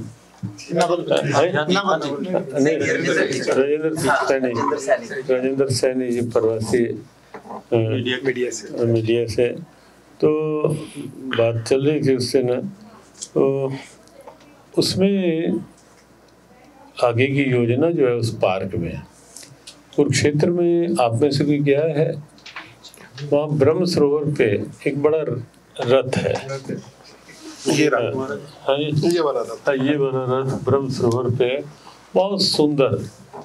S5: नहीं, राजेंद्र सैनी, राजेंद्र सैनी जी प्रवासी मीडिया से मीडिया से तो बात चल रही थी उससे ना, तो उसमें आगे की योजना जो है उस पार्क में, कुरुक्षेत्र में आप में से कोई गया है? वहाँ ब्रह्म सरोवर पे एक बड़ा रथ है, ये हाँ ये वाला रथ, ये वाला रथ ब्रह्म सरोवर पे बहुत सुंदर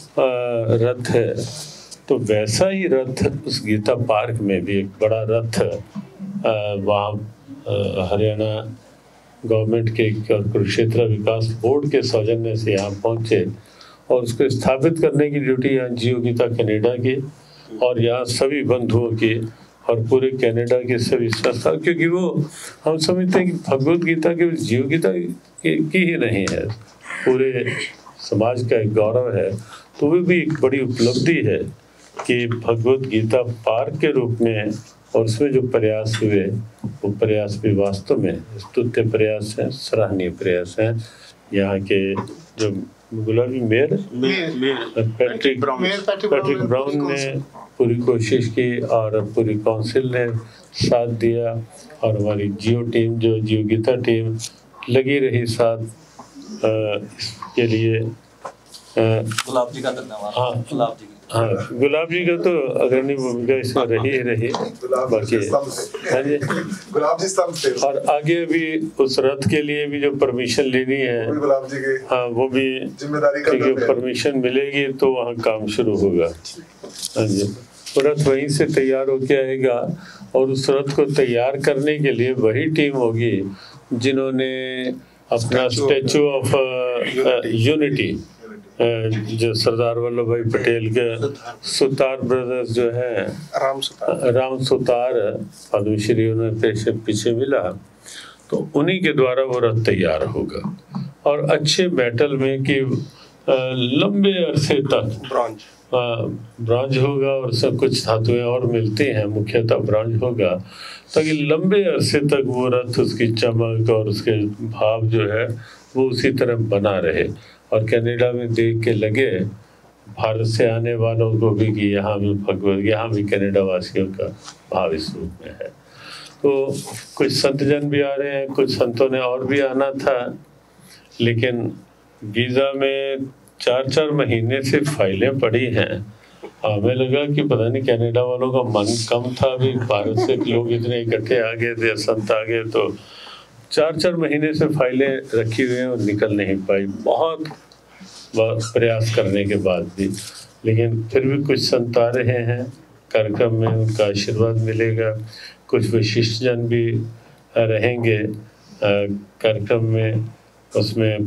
S5: रथ है। तो वैसा ही रथ उस गीता पार्क में भी एक बड़ा रथ वहाँ हरियाणा गवर्नमेंट के और कुरुक्षेत्र विकास बोर्ड के सौजन्य से यहाँ पहुँचे, और उसको स्थापित करने की ड्यूटी यहाँ जियो गीता कनाडा की और यहाँ सभी बंधुओं की और पूरे कनाडा के सभी संस्था, क्योंकि वो हम समझते हैं कि भगवत गीता केवल जियो गीता की, की ही नहीं है, पूरे समाज का एक गौरव है। तो वो भी एक बड़ी उपलब्धि है कि भगवत गीता पार्क के रूप में, और उसमें जो प्रयास हुए वो प्रयास भी वास्तव में स्तुत्य प्रयास हैं, सराहनीय प्रयास हैं। यहाँ के जो गुलाबी मेयर पैट्रिक पैट्रिक ब्राउन ने पूरी कोशिश की और पूरी काउंसिल ने साथ दिया, और हमारी जियो टीम जो जियो गीता टीम लगी रही साथ इसके लिए।
S7: गुलाब जी का धन्यवाद।
S5: हाँ गुलाब जी हाँ गुलाब जी का तो अग्रणी भूमिका इसमें रही ही रही, बाकी हाँ जी
S13: गुलाब जी स्तंभ थे।
S5: और आगे भी उस रथ के लिए भी जो परमिशन लेनी है,
S13: गुलाब जी के
S5: हाँ वो भी
S13: जिम्मेदारी
S5: क्योंकि परमिशन मिलेगी तो वहाँ काम शुरू होगा। हाँ जी वो रथ वहीं से तैयार होके आएगा, और उस रथ को तैयार करने के लिए वही टीम होगी जिन्होंने अपना स्टैचू ऑफ यूनिटी जो सरदार वल्लभ भाई पटेल के सुतार ब्रदर्स जो है
S4: राम सुतार
S5: राम सुतार पद्मश्री उन्हें पीछे पीछे मिला, तो उन्हीं के द्वारा वो रथ तैयार होगा, और अच्छे मेटल में कि लंबे अरसे तक
S4: ब्रॉन्ज
S5: ब्रॉन्ज होगा, और सब कुछ धातुएं और मिलती हैं, मुख्यतः ब्रॉन्ज होगा, ताकि लंबे अरसे तक वो रथ उसकी चमक और उसके भाव जो है वो उसी तरह बना रहे, और कनाडा में देख के लगे भारत से आने वालों को भी कि यहाँ भी भगवत यहाँ भी कनाडा वासियों का भाव इस रूप में है। तो कुछ संतजन भी आ रहे हैं, कुछ संतों ने और भी आना था, लेकिन वीज़ा में चार चार महीने से फाइलें पड़ी हैं। हमें लगा कि पता नहीं कनाडा वालों का मन कम था, अभी भारत से लोग इतने इकट्ठे आ गए थे, संत आ गए, तो चार चार महीने से फाइलें रखी हुई हैं और निकल नहीं पाई, बहुत प्रयास करने के बाद भी। लेकिन फिर भी कुछ संत आ रहे हैं, कार्यक्रम में उनका आशीर्वाद मिलेगा, कुछ विशिष्ट जन भी रहेंगे कार्यक्रम में, उसमें अपने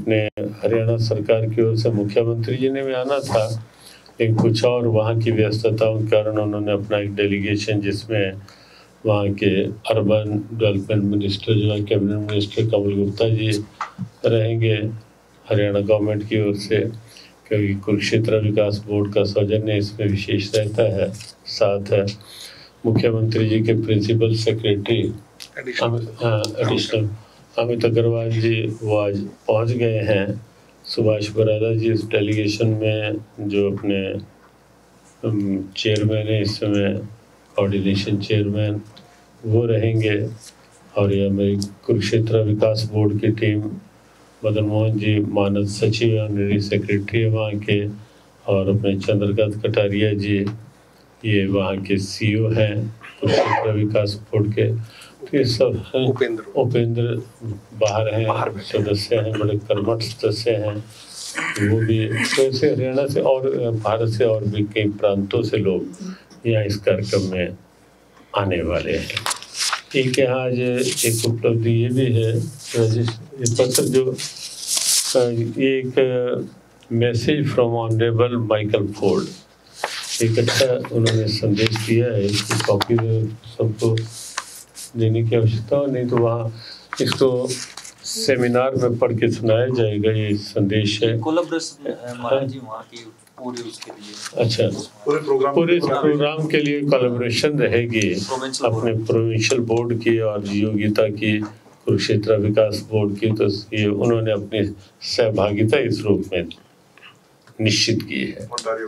S5: हरियाणा सरकार की ओर से मुख्यमंत्री जी ने भी आना था, लेकिन कुछ और वहाँ की व्यस्तताओं के कारण उन्होंने अपना एक डेलीगेशन, जिसमें वहाँ के अर्बन डेवलपमेंट मिनिस्टर जो है कैबिनेट मिनिस्टर कमल गुप्ता जी रहेंगे हरियाणा गवर्नमेंट की ओर से, क्योंकि कुरुक्षेत्र विकास बोर्ड का सौजन्य इसमें विशेष रहता है। साथ है मुख्यमंत्री जी के principal secretary additional Amit Agarwal ji, वो आज पहुँच गए हैं। सुभाष बराला जी इस डेलीगेशन में, जो अपने चेयरमैन है इस समय, कोऑर्डिनेशन चेयरमैन, वो रहेंगे। और ये मेरी कुरुक्षेत्र विकास बोर्ड की टीम, मदन मोहन जी मानद सचिव ऑनरी सेक्रेटरी है वहाँ के, और अपने चंद्रकांत कटारिया जी ये वहाँ के सीईओ हैं कुरुक्षेत्र विकास बोर्ड के। तो ये सब हैं, उपेंद्र उपेंद्र बाहर हैं, सदस्य हैं, बड़े कर्मठ सदस्य हैं वो भी। तो ऐसे हरियाणा से और भारत से और भी कई प्रांतों से लोग यहाँ इस कार्यक्रम में आने वाले हैं। एक यहाँ आज एक उपलब्धि ये भी है, ये पत्र जो ये एक message from honourable Michael Ford, एक अच्छा उन्होंने संदेश दिया है। इसकी कॉपी सबको देने की आवश्यकता हो, नहीं तो वहाँ इसको सेमिनार में पढ़ के सुनाया जाएगा। ये संदेश है
S14: महाराज जी वहाँ की पूरी उसके लिए।
S5: अच्छा, पूरे प्रोग्राम पूरे प्रोग्राम के लिए कोलैबोरेशन रहेगी अपने प्रोविंशियल बोर्ड की और योग्यता की, कुरुक्षेत्र विकास बोर्ड की। तो ये उन्होंने अपनी सहभागिता इस रूप में निश्चित की है।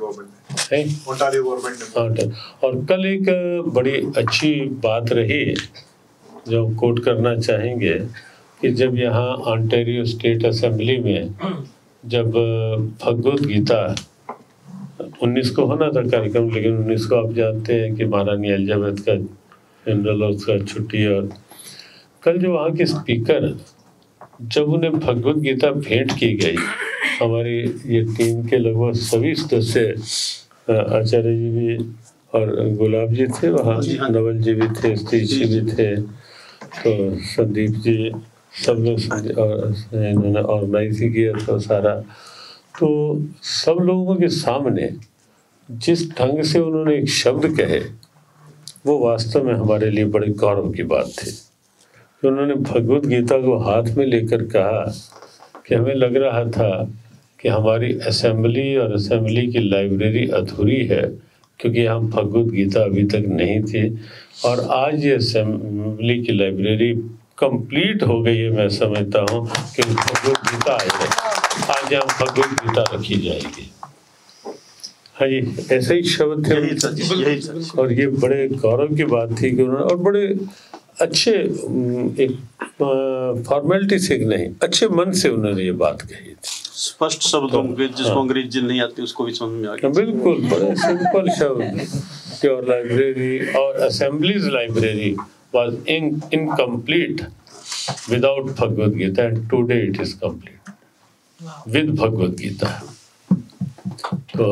S5: और कल एक बड़ी अच्छी बात रही जो कोट करना चाहेंगे कि जब यहाँ ऑन्टेरियो स्टेट असेंबली में जब भगवत गीता उन्नीस को होना था कार्यक्रम, लेकिन उन्नीस को आप जानते हैं कि महारानी एलिजाबेथ का जनरल और उसका छुट्टी, और कल जो वहाँ के स्पीकर जब उन्हें भगवत गीता भेंट की गई, हमारी ये टीम के लगभग सभी सदस्य, आचार्य जी भी और गुलाब जी थे वहाँ, नवल जी भी थे, स्त्रीश जी भी थे, तो संदीप जी, सब लोग और इन्होंने ऑर्गेनाइज ही किया था सारा। तो सब लोगों के सामने जिस ढंग से उन्होंने एक शब्द कहे वो वास्तव में हमारे लिए बड़े गौरव की बात थी। कि उन्होंने भगवत गीता को हाथ में लेकर कहा कि हमें लग रहा था कि हमारी असेंबली और असेंबली की लाइब्रेरी अधूरी है, क्योंकि हम भगवत गीता अभी तक नहीं थी, और आज ये असेंबली की लाइब्रेरी कंप्लीट हो गई है। मैं समझता हूँ कि भगवत गीता आई है, आज यहाँ भगवत गीता रखी जाएगी। हाँ जी, ऐसे ही शब्द थे यही, और ये बड़े गौरव की बात थी कि उन्होंने, और बड़े अच्छे एक फॉर्मेलिटी से नहीं, अच्छे मन से उन्होंने ये बात कही थी,
S14: स्पष्ट शब्दों के, जिसको अंग्रेजी नहीं आती उसको भी समझ में आ गया।
S5: बिल्कुल, बड़े सिंपल शब्द कि और लाइब्रेरी और assemblies library was in, incomplete without Bhagavad Gita, and today it is complete with Bhagavad Gita. तो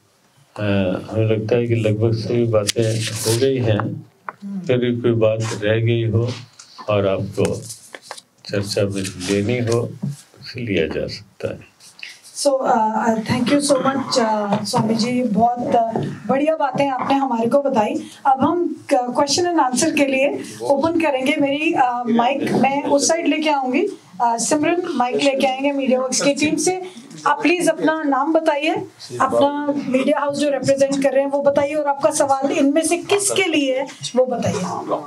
S5: हमें लगता है कि लगभग सभी बातें हो गई हैं, फिर भी कोई बात रह गई हो और आपको चर्चा में लेनी हो तो लिया जा सकता है।
S1: So thank you so much Swami ji, बहुत uh, बढ़िया बातें आपने हमारे को बताई। अब हम क्वेश्चन एंड आंसर के लिए ओपन करेंगे। मेरी माइक uh, मैं उस साइड लेके आऊंगी, uh, सिमरन माइक लेके आएंगे मीडिया वर्क्स की टीम से। आप प्लीज अपना नाम बताइए, अपना मीडिया हाउस जो रिप्रेजेंट कर रहे हैं वो बताइए, और आपका सवाल इनमें से किसके लिए है वो बताइए।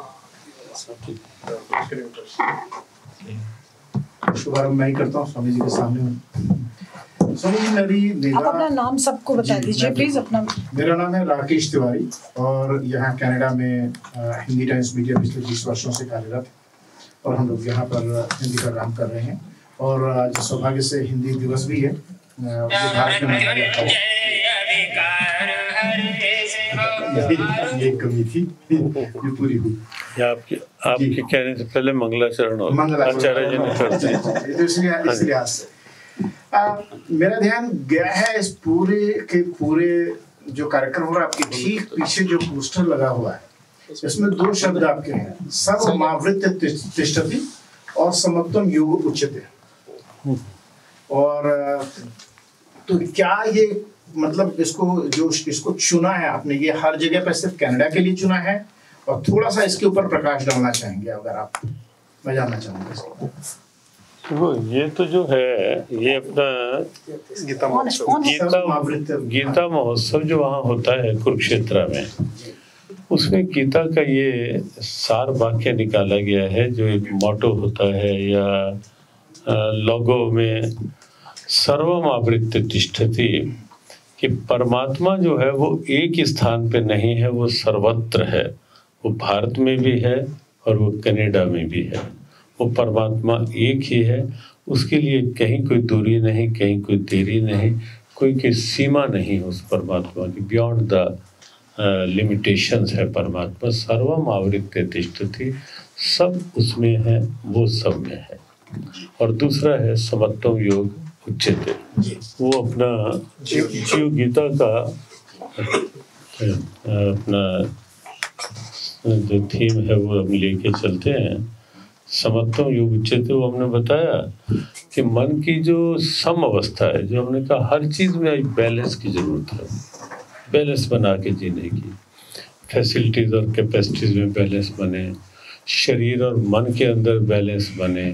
S15: शुभारंभ मैं ही करता हूँ स्वामी जी के सामने। स्वामी जी, मेरी
S1: आप अपना नाम सबको बता दीजिए प्लीज। अपना
S15: मेरा नाम है राकेश तिवारी और यहाँ कनाडा में हिंदी टाइम्स मीडिया पिछले बीस वर्षों से कार्यरत है, और हम लोग यहाँ पर हिंदी का काम कर रहे हैं। और आज सौभाग्य से हिंदी दिवस भी है, भारत में मनाया जाता है। ये कमी थी, ये पूरी हुई।
S5: आपके आपके कहने से पहले मंगलाचरण हो, आचार्य जी ने कर दिया,
S15: इसलिए इसलिए आज से मेरा ध्यान गया है इस पूरे के पूरे जो कार्यक्रम हो रहा है, आपके ठीक पीछे जो पोस्टर लगा हुआ है, इसमें दो शब्द आपके हैं, सर्वमावृत्य तिष्ठति और समत्वम योग उच्यते। और तो क्या ये मतलब इसको जो इसको चुना है आपने, ये हर जगह पर सिर्फ कनाडा के लिए चुना है? और थोड़ा सा इसके ऊपर प्रकाश डालना चाहेंगे अगर आप, मैं जानना चाहूँगा।
S5: वो ये तो जो है ये अपना
S4: गीता महोत्सव
S5: गीता गीता महोत्सव जो वहाँ होता है कुरुक्षेत्र में, उसमें गीता का ये सार वाक्य निकाला गया है जो एक मोटो होता है या लोगो में सर्वम आवृत्य तिष्ठति, कि परमात्मा जो है वो एक स्थान पे नहीं है, वो सर्वत्र है। वो भारत में भी है और वो कनाडा में भी है। वो परमात्मा एक ही है, उसके लिए कहीं कोई दूरी नहीं, कहीं कोई देरी नहीं, कोई की सीमा नहीं उस परमात्मा की, बियॉन्ड द लिमिटेशंस है परमात्मा। सर्वम आवृत्य तिष्ठति, सब उसमें है, वो सब में है। और दूसरा है समत्वम योग उच्यते, वो अपना जीव गीता का अपना जो थीम है वो हम लेके चलते हैं। समत्वम योग उच्यते, वो हमने बताया कि मन की जो सम अवस्था है, जो हमने कहा हर चीज़ में एक बैलेंस की ज़रूरत है, बैलेंस बना के जीने की, फैसिलिटीज़ और कैपेसिटीज़ में बैलेंस बने, शरीर और मन के अंदर बैलेंस बने,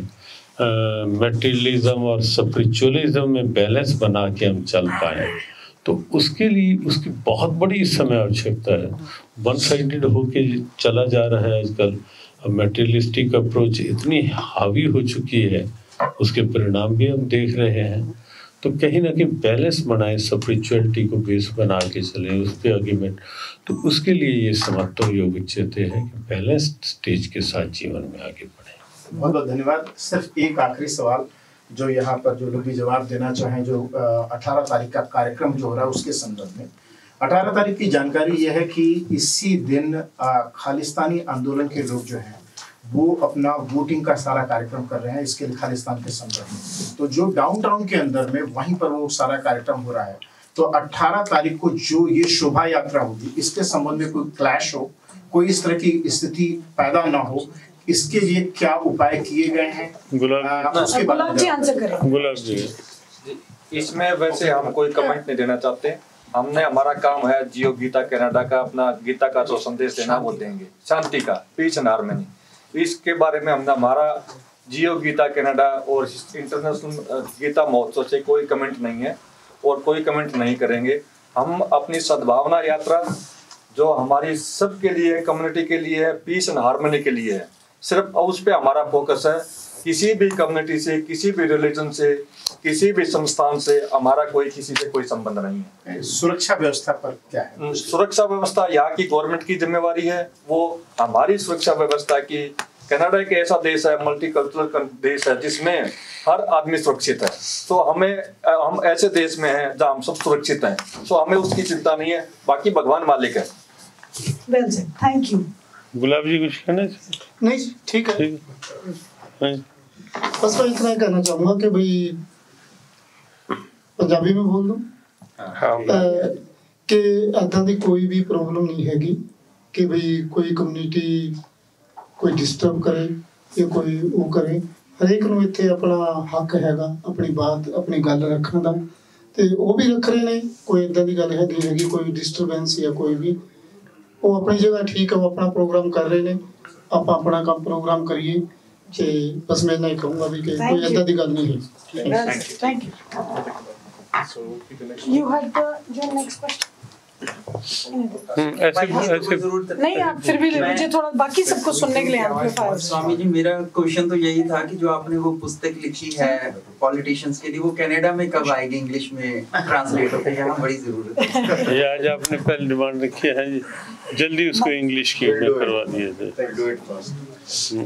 S5: मटेरियलिज्म और स्पिरिचुअलिज्म में बैलेंस बना के हम चल पाएँ। तो उसके लिए उसकी बहुत बड़ी समय आवश्यकता है। वन साइडेड होके चला जा रहा है आजकल, मटेरियलिस्टिक अप्रोच इतनी हावी हो चुकी है, उसके परिणाम भी हम देख रहे हैं। तो कहीं ना कहीं बैलेंस बनाए, स्पिरिचुअलिटी को बेस बना के चलें, उस पर आर्ग्यूमेंट, तो उसके लिए ये समत्व योग उच्यते है कि बैलेंस स्टेज के साथ जीवन में आगे बढ़े।
S15: बहुत बहुत धन्यवाद। सिर्फ एक आखिरी सवाल जो यहाँ पर जो लोग भी जवाब देना चाहें, जो अठारह तारीख का कार्यक्रम जो हो रहा है उसके संदर्भ में। अठारह तारीख की जानकारी यह है कि इसी दिन खालिस्तानी आंदोलन के लोग जो हैं वो अपना वोटिंग का सारा कार्यक्रम कर रहे हैं इसके लिए खालिस्तान के संदर्भ में। तो जो डाउनटाउन के अंदर में वहीं पर वो सारा कार्यक्रम हो रहा है। तो अठारह तारीख को जो ये शोभा यात्रा होगी, इसके संबंध में कोई क्लैश हो, कोई इस तरह की स्थिति पैदा ना हो, इसके लिए क्या उपाय किए गए हैं?
S5: गुलाब
S15: उसके
S1: गुलाब जी आंसर करें।
S5: गुलाब जी,
S16: इसमें वैसे हम कोई कमेंट नहीं देना चाहते। हमने हमारा काम है जियो गीता कनाडा का, अपना गीता का जो संदेश देना वो देंगे, शांति का, पीस एंड हार्मनी। इसके बारे में हमने हमारा जियो गीता कनाडा और इंटरनेशनल गीता महोत्सव से कोई कमेंट नहीं है और कोई कमेंट नहीं करेंगे। हम अपनी सद्भावना यात्रा जो हमारी सबके लिए, कम्युनिटी के लिए है, पीस एंड हार्मनी के लिए है, सिर्फ उस पर हमारा फोकस है। किसी भी कम्युनिटी से, किसी भी रिलीजन से, किसी भी संस्थान से हमारा कोई किसी से कोई संबंध नहीं है।
S15: सुरक्षा व्यवस्था पर क्या है?
S16: सुरक्षा व्यवस्था यहाँ की गवर्नमेंट की जिम्मेवारी है, वो हमारी सुरक्षा व्यवस्था की। कनाडा एक ऐसा देश है, मल्टीकल्चरल देश है, जिसमें हर आदमी सुरक्षित है। तो हमें हम ऐसे देश में हैं जहाँ हम सब सुरक्षित हैं, तो हमें उसकी चिंता नहीं है। बाकी भगवान मालिक है।
S1: Well said, thank you.
S5: Gulab ji कुछ कहना?
S12: नहीं, ठीक है। बस मैं इतना कहना चाहूँगा कि भाई पंजाबी में बोल दूं कि ऐसा दी कोई भी प्रॉब्लम नहीं हैगी कि भाई कोई कम्युनिटी कोई डिस्टर्ब करे या कोई वो करे। हरेक नूं इत्थे अपना हक हैगा अपनी बात, अपनी गल रखने का, ते वो भी रख रहे हैं। कोई इदां दी गल हैगी हैगी कोई डिस्टर्बेंस या कोई भी, वो अपनी जगह ठीक है, वो अपना प्रोग्राम कर रहे हैं। आप अपना काम प्रोग्राम करिए। बस मैं नहीं कहूँगा भी कि कोई ऐसा दी गल नहीं है।
S1: Thank you. You had the next question.
S5: ऐसे ऐसे
S1: नहीं, आप फिर भी ले लीजिए थोड़ा, बाकी सबको सुनने के लिए एम्पलीफायर।
S17: स्वामी जी, मेरा क्वेश्चन तो यही था कि जो आपने वो पुस्तक लिखी है पॉलिटिशियंस के लिए, वो कनाडा में कब आएगी इंग्लिश में ट्रांसलेट होकर? यहाँ बड़ी जरूरत है।
S5: ये आज आपने पहले डिमांड रखी है, जल्दी उसको इंग्लिश की में करवा दिया जाए।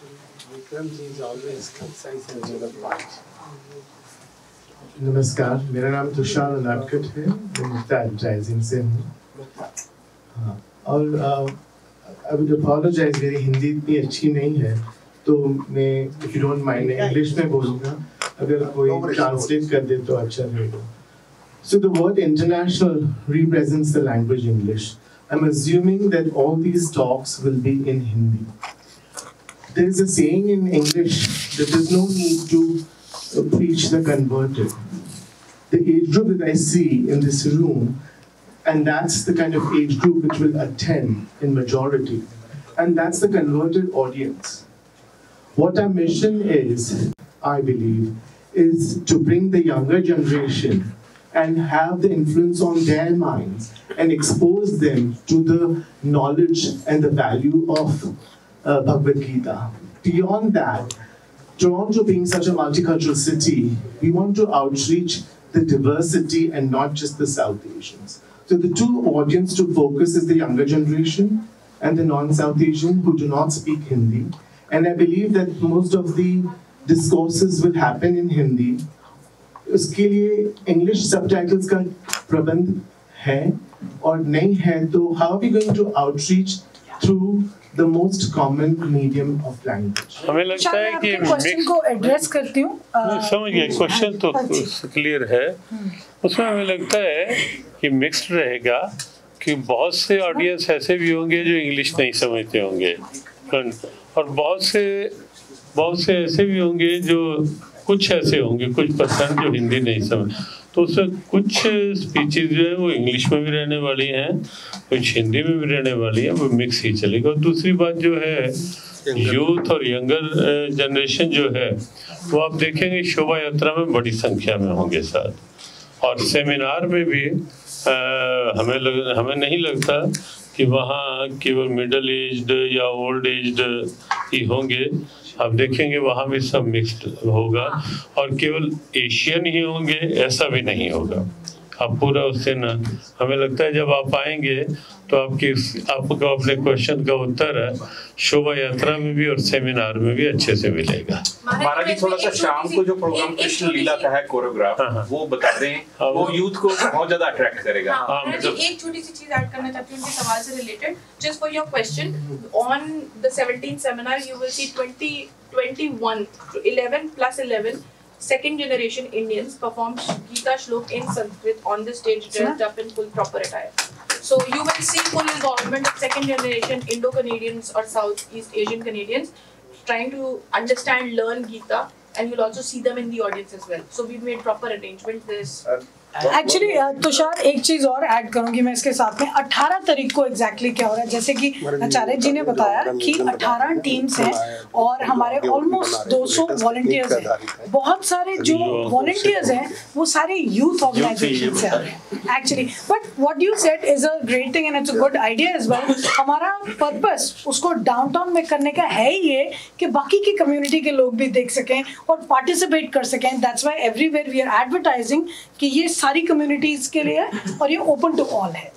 S18: नमस्कार, मेरा नाम तुषार नाटकट है, मैं मुफ्ता एडवर्टाइजिंग से हूँ। हाँ, और आई वुड अपोलोजाइज, मेरी हिंदी इतनी अच्छी नहीं है, तो मैं if you don't mind English में बोलूँगा, अगर कोई ट्रांसलेट कर दे तो अच्छा रहेगा। So the word international represents the language English. I'm assuming that all these talks will be in Hindi. There is a saying in English that there's no need to preach the converted. The age group that I see in this room, and that's the kind of age group which will attend in majority, and that's the converted audience. What our mission is, I believe, is to bring the younger generation and have the influence on their minds and expose them to the knowledge and the value of uh, Bhagavad Gita. Beyond that, Toronto being such a multicultural city, we want to outreach the diversity and not just the South Asians. So the two audience to focus is the younger generation and the non-South Asian who do not speak Hindi. And I believe that most of the discourses will happen in Hindi. उसके लिए English subtitles का प्रबंध है और नहीं है, तो how are we going to outreach through the most common medium of language?
S5: हमें लगता है कि
S1: क्वेश्चन को एड्रेस करती हूँ।
S5: समझ गए, क्वेश्चन तो क्लियर है। उसमें हमें लगता है कि मिक्स्ड रहेगा कि बहुत से ऑडियंस ऐसे भी होंगे जो इंग्लिश नहीं समझते होंगे और बहुत से बहुत से ऐसे भी होंगे जो कुछ ऐसे होंगे कुछ परसेंट जो हिंदी नहीं समझ, तो उसमें कुछ स्पीचेस जो है वो इंग्लिश में भी रहने वाली हैं, कुछ हिंदी में भी रहने वाली है, वो मिक्स ही चलेगा। और दूसरी बात जो है यूथ और यंगर जनरेशन जो है वो आप देखेंगे शोभा यात्रा में बड़ी संख्या में होंगे साथ, और सेमिनार में भी आ, हमें लग, हमें नहीं लगता कि वहाँ केवल मिडिल एज्ड या ओल्ड एज्ड ही होंगे। आप देखेंगे वहाँ भी सब मिक्स्ड होगा और केवल एशियन ही होंगे ऐसा भी नहीं होगा। आप पूरा उस दिन हमें लगता है जब आप आएंगे तो आपकी आपको अपने क्वेश्चन का उत्तर है शोभा यात्रा में भी और सेमिनार में भी अच्छे से मिलेगा।
S9: महाराज जी थोड़ा सा शाम को जो प्रोग्राम कृष्ण लीला का है कोरियोग्राफ वो बता दें, वो यूथ को बहुत ज्यादा अट्रैक्ट करेगा।
S6: एक छोटी सी चीज ऐड करना चाहती हूँ उनके सवाल से related, just for your question, on the seventeenth seminar you will see twenty twenty-one eleven plus eleven second generation Indians perform Gita Shlok in Sanskrit on the stage dressed up in full proper attire. So you will see full involvement of second generation Indo-Canadians or Southeast Asian Canadians trying to understand, learn Gita, and you'll also see them in the audience as well. So we've made proper arrangement. This
S1: actually Tushar एक चीज और add करूंगी मैं इसके साथ में, अठारह तारीख को एग्जैक्टली क्या हो रहा है, जैसे कि आचार्य जी ने बताया कि अठारह टीम्स हैं और हमारे ऑलमोस्ट दो सौ वॉलंटियर्स हैं। बहुत सारे जो वॉलंटियर्स हैं वो सारे यूथ ऑर्गेनाइजेशन से आ रहे हैं actually. But what you said is a great thing and it's a good idea as well. हमारा पर्पस उसको डाउनटाउन में करने का है ही ये कि बाकी की कम्युनिटी के लोग भी देख सकें और पार्टिसिपेट कर सकें। That's why everywhere we are advertising कि ये सारी कम्युनिटीज के लिए और ये ओपन टू ऑल है।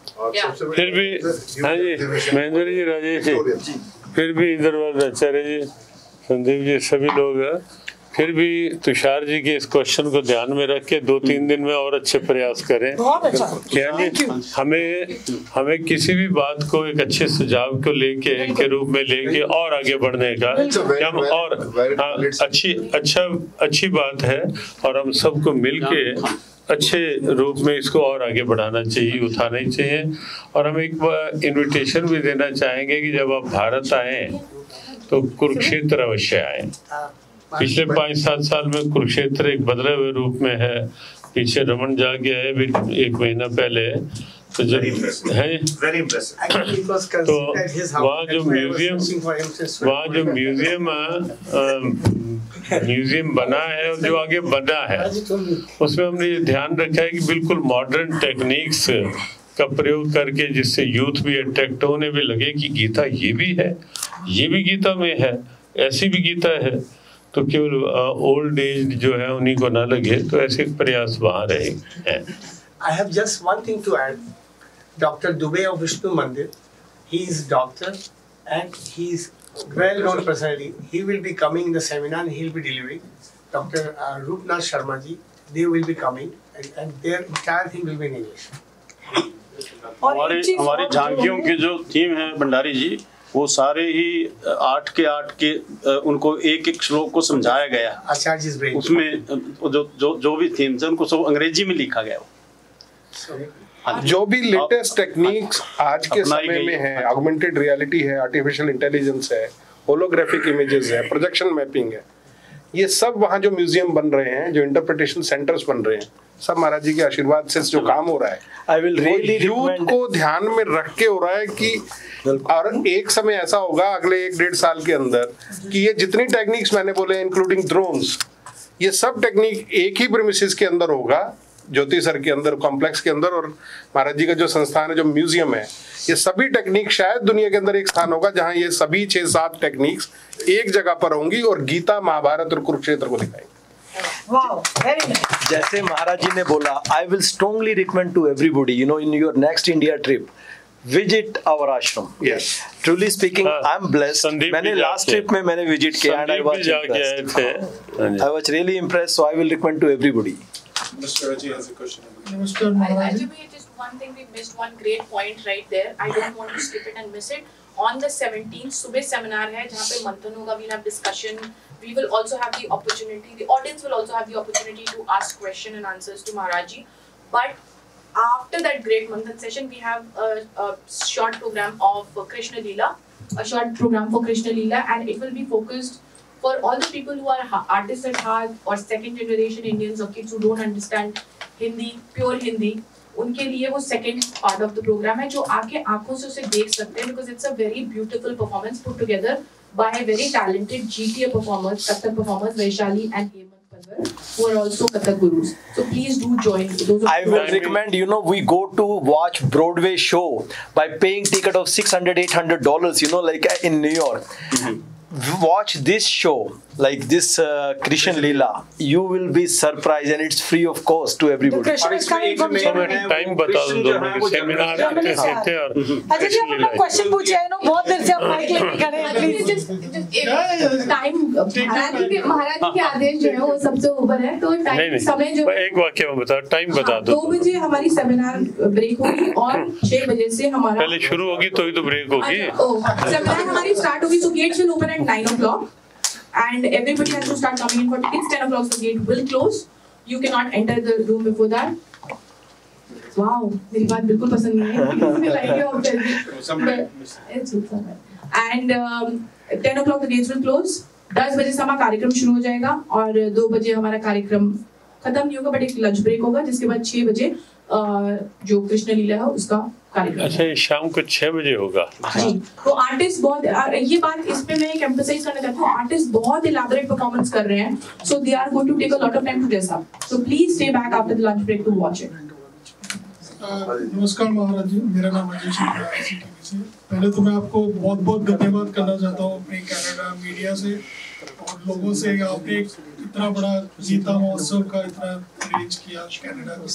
S5: फिर भी हाँ जी महेंद्र जी, राजेश जी, फिर भी इधर वाले आचार्य जी, संदीप जी, सभी लोग हैं, फिर भी तुषार जी के इस क्वेश्चन को ध्यान में रख के दो तीन दिन में और अच्छे प्रयास करें।
S1: बहुत अच्छा।
S5: क्या जी हमें हमें किसी भी बात को एक अच्छे सुझाव को लेके के रूप में लेके और आगे बढ़ने का हम और हाँ, अच्छी अच्छा अच्छी बात है और हम सबको मिलके अच्छे रूप में इसको और आगे बढ़ाना चाहिए, उठाना ही चाहिए। और हम एक बार इनविटेशन भी देना चाहेंगे कि जब आप भारत आए तो कुरुक्षेत्र अवश्य आए। पिछले पाँच सात साल में कुरुक्षेत्र एक बदले हुए रूप में है। पीछे रमन जा गया है भी एक महीना पहले, तो जब है तो वहाँ जो म्यूजियम वहाँ जो म्यूजियम म्यूजियम बना है और जो आगे बना है उसमें हमने ये ध्यान रखा है कि बिल्कुल मॉडर्न टेक्निक्स का प्रयोग करके जिससे यूथ भी अट्रैक्ट होने भी लगे कि गीता ये भी है, ये भी गीता में है, ऐसी भी गीता है, तो केवल ओल्ड एज जो है उन्हीं को ना लगे, तो ऐसे प्रयास वहाँ रहे हैं।
S8: I have just one thing to add. Doctor Dubey of Vishnu Mandir, he is doctor and he is well-known personality. He will be coming in the seminar and he will be delivering. Doctor Uh, Rupnath Sharma ji, they will be coming and, and their entire thing will be in English.
S14: हमारे हमारी झांकियों की जो theme है भंडारी जी, वो सारे ही आठ के आठ के उनको एक एक श्लोक को समझाया गया।
S8: आचार्य
S14: उसमें जो जो जो भी थीम्स है उनको सब अंग्रेजी में लिखा गया।
S4: जो भी लेटेस्ट टेक्निक्स आज के समय में है, ऑगमेंटेड रियलिटी है, आर्टिफिशियल इंटेलिजेंस है, होलोग्राफिक इमेजेस है, प्रोजेक्शन मैपिंग है, ये सब वहाँ जो म्यूजियम बन रहे हैं, जो इंटरप्रिटेशन सेंटर्स बन रहे हैं, सब महाराज जी के आशीर्वाद से जो काम हो रहा है,
S2: आई विल रियली
S4: यूथ को ध्यान में रख के हो रहा है कि, और एक समय ऐसा होगा अगले एक डेढ़ साल के अंदर कि ये जितनी टेक्निक्स मैंने बोले इंक्लूडिंग ड्रोन्स, ये सब टेक्निक एक ही प्रीमिसेस के अंदर होगा, ज्योति सर के अंदर, कॉम्प्लेक्स के अंदर, और महाराज जी का जो संस्थान है, जो म्यूजियम है, ये सभी टेक्निक शायद दुनिया के अंदर एक स्थान होगा जहां ये सभी छह सात टेक्निक्स एक जगह पर होंगी और गीता, महाभारत और कुरुक्षेत्र को दिखाएंगे।
S1: Wow, very nice.
S2: जैसे महाराज जी ने बोला, I will strongly recommend to everybody, you know, in your next India trip, visit our ashram.
S4: Yes.
S2: Truly speaking, I'm blessed. मैंने last trip में मैंने visit किया and I was impressed. I was really impressed, so I will recommend to everybody.
S13: Mister Raji has a question.
S12: Namaskar Maharaj.
S6: Just one thing, we missed one great point right there. I don't want to skip it and miss it. On the seventeenth, सुबह seminar है जहाँ पे मंथन होगा. We'll have discussion. We will also have the opportunity. The audience will also have the opportunity to ask question and answers to Maharaj Ji. But after that great manthan session, we have a, a short program of Krishna Leela, a short program for Krishna Leela, and it will be focused for all the people who are artists at heart or second generation Indians or kids who don't understand Hindi, pure Hindi. उनके लिए वो second part of the programme है जो आके आंखों से उसे देख सकते हैं, because it's a very beautiful performance put together by very talented GTA performers, Kathak performers Vaishali and Hemant Panwar, who are also Kathak gurus. So please do join. Those
S2: I will recommend, you know, we go to watch Broadway show by paying ticket of six hundred, eight hundred dollars, you know, like in New York. Mm-hmm. Watch this show, like this uh, Krishna Leela. You will be surprised, and it's free of cost to everybody.
S5: Time बता दो दोनों के seminar कितने से थे और
S1: अच्छा जी, हम अपना क्वेश्चन पूछे हैं ना, बहुत देर से आप माइक लेके खड़े हैं, प्लीज
S6: टाइम महाराज जी के महाराज जी के आदेश जो है वो सबसे ऊपर है, तो टाइम समय जो
S5: एक वाक्य में बता, टाइम बता दो।
S6: दो बजे हमारी सेमिनार ब्रेक होगी और छह बजे से हमारा
S5: पहले शुरू होगी तो ही तो ब्रेक होगी।
S6: सेमिनार हमारी स्टार्ट होगी, so gates will open at nine o'clock and everybody has to start coming in for tickets. ten o'clock the gate will close. You cannot enter the room before that. Wow, मेरी बात बिल्कुल पसंद नहीं है, मुझे like your it's and um, ten o'clock the gates will close. दस बजे से हमारा कार्यक्रम शुरू हो जाएगा और दो बजे हमारा कार्यक्रम खत्म नहीं होगा, बट एक लंच ब्रेक होगा, जिसके बाद छह बजे जो कृष्ण लीला है उसका कार्यक्रम।
S5: अच्छा, शाम को छह बजे होगा।
S6: जी, तो आर्टिस्ट बहुत, ये बात इस पे मैं एक एम्फसाइज करना चाहती हूँ, आर्टिस्ट बहुत इलैबोरेट परफॉर्मेंस कर रहे हैं, so they are going to take a lot of time to dress up, so please stay back after the lunch break to watch it.
S12: नमस्कार महाराज जी, मेरा नाम अजय शर्मा है सीटीवी से। पहले तो मैं आपको बहुत बहुत धन्यवाद करना चाहता हूँ अपने कनाडा मीडिया से और लोगों से, आपने इतना बड़ा गीता महोत्सव का इतना अरेंज किया कनाडा की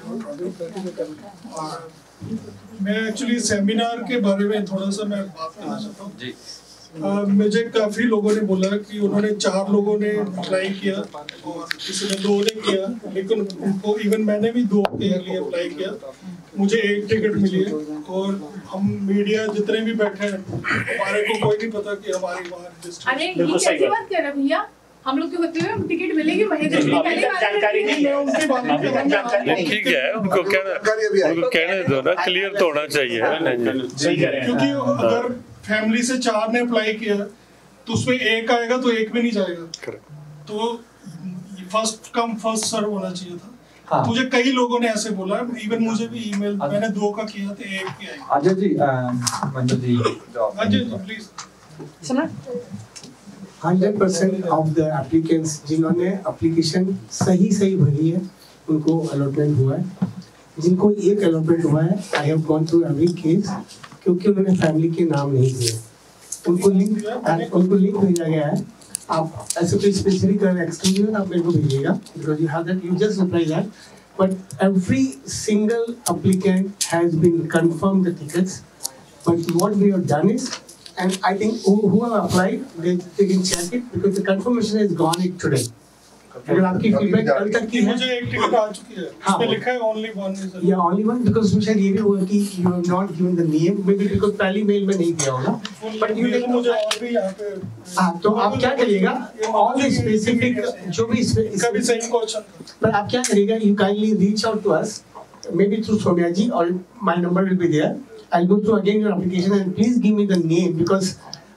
S12: सब। और मैं एक्चुअली सेमिनार के बारे में थोड़ा सा मैं बात करना चाहता हूँ। Uh, मुझे काफी लोगों ने बोला कि उन्होंने चार लोगों ने अप्लाई किया और किसी ने दो ने किया, लेकिन उनको इवन मैंने भी दो के लिए अप्लाई किया, मुझे एक टिकट मिली है। और हम मीडिया जितने भी बैठे हैं, हमारे को कोई नहीं पता कि हमारी वहाँ
S6: अरे ये कैसी बात कर रहे भैया, हम लोग के होते हुए टिकट मिलेगी महेंद्र जी पहले जानकारी नहीं है, उनकी बात
S5: ठीक है, उनको कहना उनको कहने दो ना, क्लियर तो होना चाहिए,
S12: क्योंकि अगर फैमिली से चार ने अप्लाई किया तो उसमें एक आएगा तो एक भी नहीं जाएगा, तो फर्स्ट कम फर्स्ट सर्व होना चाहिए था। हाँ। मुझे कई लोगों ने ऐसे बोला, इवन मुझे भी ईमेल, मैंने दो का किया तो एक भी आएगा।
S7: अजय जी, मंजू जी,
S12: अजय जी प्लीज
S1: सुना।
S19: Hundred percent of the applicants जिन्होंने एप्लीकेशन सही सही भरी है उनको अलॉटमेंट हुआ है। जिनको एक अलॉटमेंट हुआ है, I have gone through every case, क्योंकि उन्होंने फैमिली के नाम नहीं दिए, उनको लिंक उनको लिंक भेजा गया है। आप ऐसे कोई स्पेसिफिक एक्सक्लूजन आप मेरे को भेजिएगा, because you have that, you just reply that, but every single applicant has been confirm the tickets, but what we have done is, and I think who, who have applied, they, they can check it because the confirmation is gone it today. अगर आपकी feedback कल तक की है,
S12: मुझे एक ticket आ चुकी है, उसमें लिखा है only one is allowed.
S19: Yeah, only one, because उसमें शायद ये भी हुआ कि you have not given the name, maybe because पहली मेल में नहीं दिया होगा, but you can
S12: मुझे और भी यहाँ पे,
S19: हाँ, तो आप क्या करिएगा, all the specific जो भी
S12: इसका भी same question,
S19: but आप क्या करिएगा, you kindly reach out to us, maybe through Soumya ji, or my number will be there. I'll go through again your application and please give me the name, because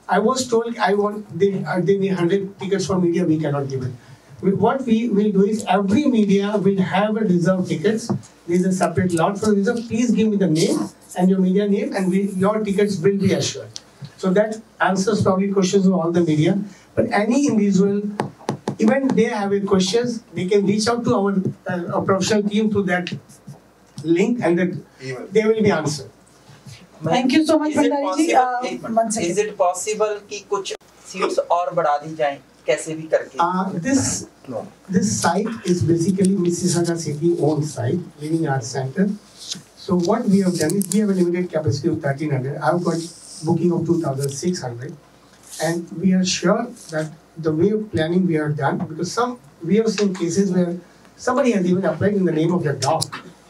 S19: I was told I want they uh, they need one hundred tickets for media. We cannot give it. We, what we will do is every media will have a reserved tickets. There is a separate lot for reserve. Please give me the name and your media name, and we, your tickets will be assured. So that answers probably questions of all the media. But any individual, even they have a questions, they can reach out to our, uh, our professional team through that link, and that they will be answered.
S1: Thank you so much,
S17: Is it
S1: Bhandari ji.
S17: possible-
S1: Uh,
S17: एक
S1: one
S17: minute,
S1: second.
S17: is it possible कि कुछ seats और बढ़ा दी जाएं, कैसे भी करके?
S19: Uh, this this site is basically Mississauga City owned site, Living Arts Center. So what we have done is we have a limited capacity of thirteen hundred. I've got booking of two thousand six hundred, and we are sure that the way of planning we have done, because some we have seen cases where somebody has even applied in the name of their dog.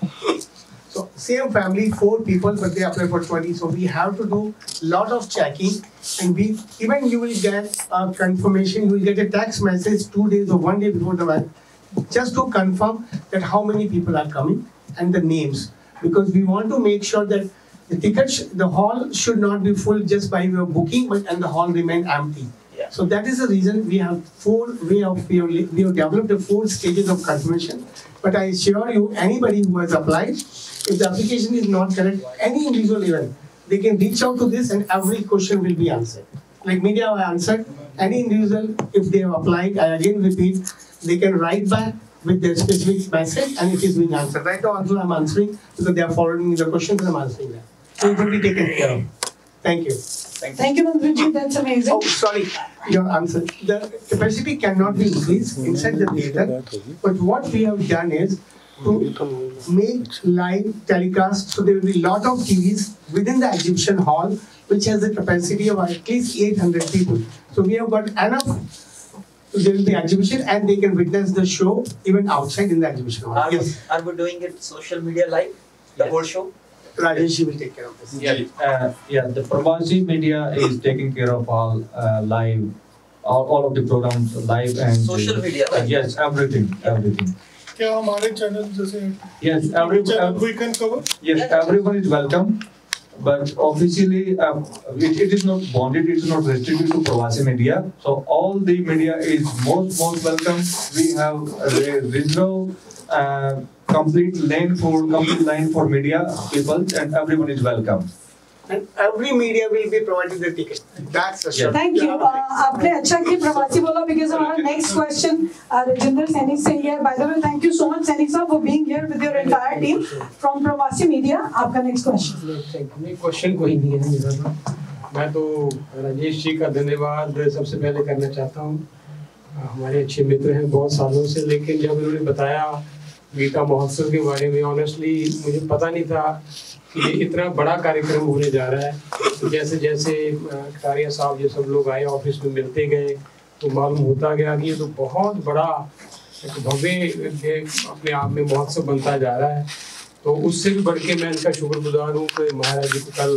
S19: So same family, four people, but they apply for twenty. So we have to do lot of checking, and we even you will get a confirmation. You will get a text message two days or one day before the event, just to confirm that how many people are coming and the names, because we want to make sure that the tickets, the hall should not be full just by your booking, but and the hall remain empty. So that is the reason we have four way of we have, we have developed the four stages of confirmation. But I assure you, anybody who has applied, if the application is not correct, any individual even, they can reach out to this and every question will be answered. Like media have answered, any individual, if they have applied, I again repeat, they can write back with their specific message and it is being answered. Right now also I'm answering because they are forwarding me the questions and I'm answering them. So it will be taken care of. Thank you.
S1: Thank, Thank you, Bhandari ji. That's amazing.
S19: Oh, sorry. Your answer. The capacity cannot be increased inside the theater. But what we have done is to make live telecast. So there will be a lot of T Vs within the exhibition hall, which has a capacity of at least eight hundred people. So we have got enough. There will be exhibition and they can witness the show even outside in the exhibition hall.
S17: Are,
S19: Yes.
S17: we, are we doing it social media live? The whole show?
S19: Rajesh will take care of this.
S7: Yeah, uh, yeah. The Pravasi media is taking care of all uh, live, all, all of the programs live and
S17: Social media,
S7: Uh,
S17: right?
S7: yes, everything, everything.
S20: क्या हमारे channel जैसे
S7: Yes, every,
S20: channel
S7: uh,
S20: we can cover?
S7: yes, everyone is welcome. But officially, uh, it, it is not bonded, it is not restricted to Pravasi media. So all the media is most most welcome. We have a regional uh, complete lane for complete line for media people, and everyone is welcome.
S19: And every media will be provided the ticket. That's a sure.
S1: Thank you. Uh, आपने अच्छा कि प्रवासी बोला because हमारा next question uh, Rajinder Sainik से ही है. By the way, thank you so much Sainik sir for being here with your entire team from Pravasi Media. आपका next question.
S21: नहीं क्वेश्चन कोई नहीं है मेरा तो. मैं तो राजेश जी का धन्यवाद सबसे पहले करना चाहता हूँ. हमारे अच्छे मित्र हैं बहुत सालों से, लेकिन जब उन्होंने बताया गीता महोत्सव के बारे में, ऑनेस्टली मुझे पता नहीं था कि ये इतना बड़ा कार्यक्रम होने जा रहा है. तो जैसे जैसे कारिया साहब ये सब लोग आए ऑफिस में मिलते गए तो मालूम होता गया कि ये तो बहुत बड़ा एक भव्य अपने आप में महोत्सव बनता जा रहा है. तो उससे भी बढ़ के मैं इनका शुक्रगुजार हूँ कि महाराज जी को कल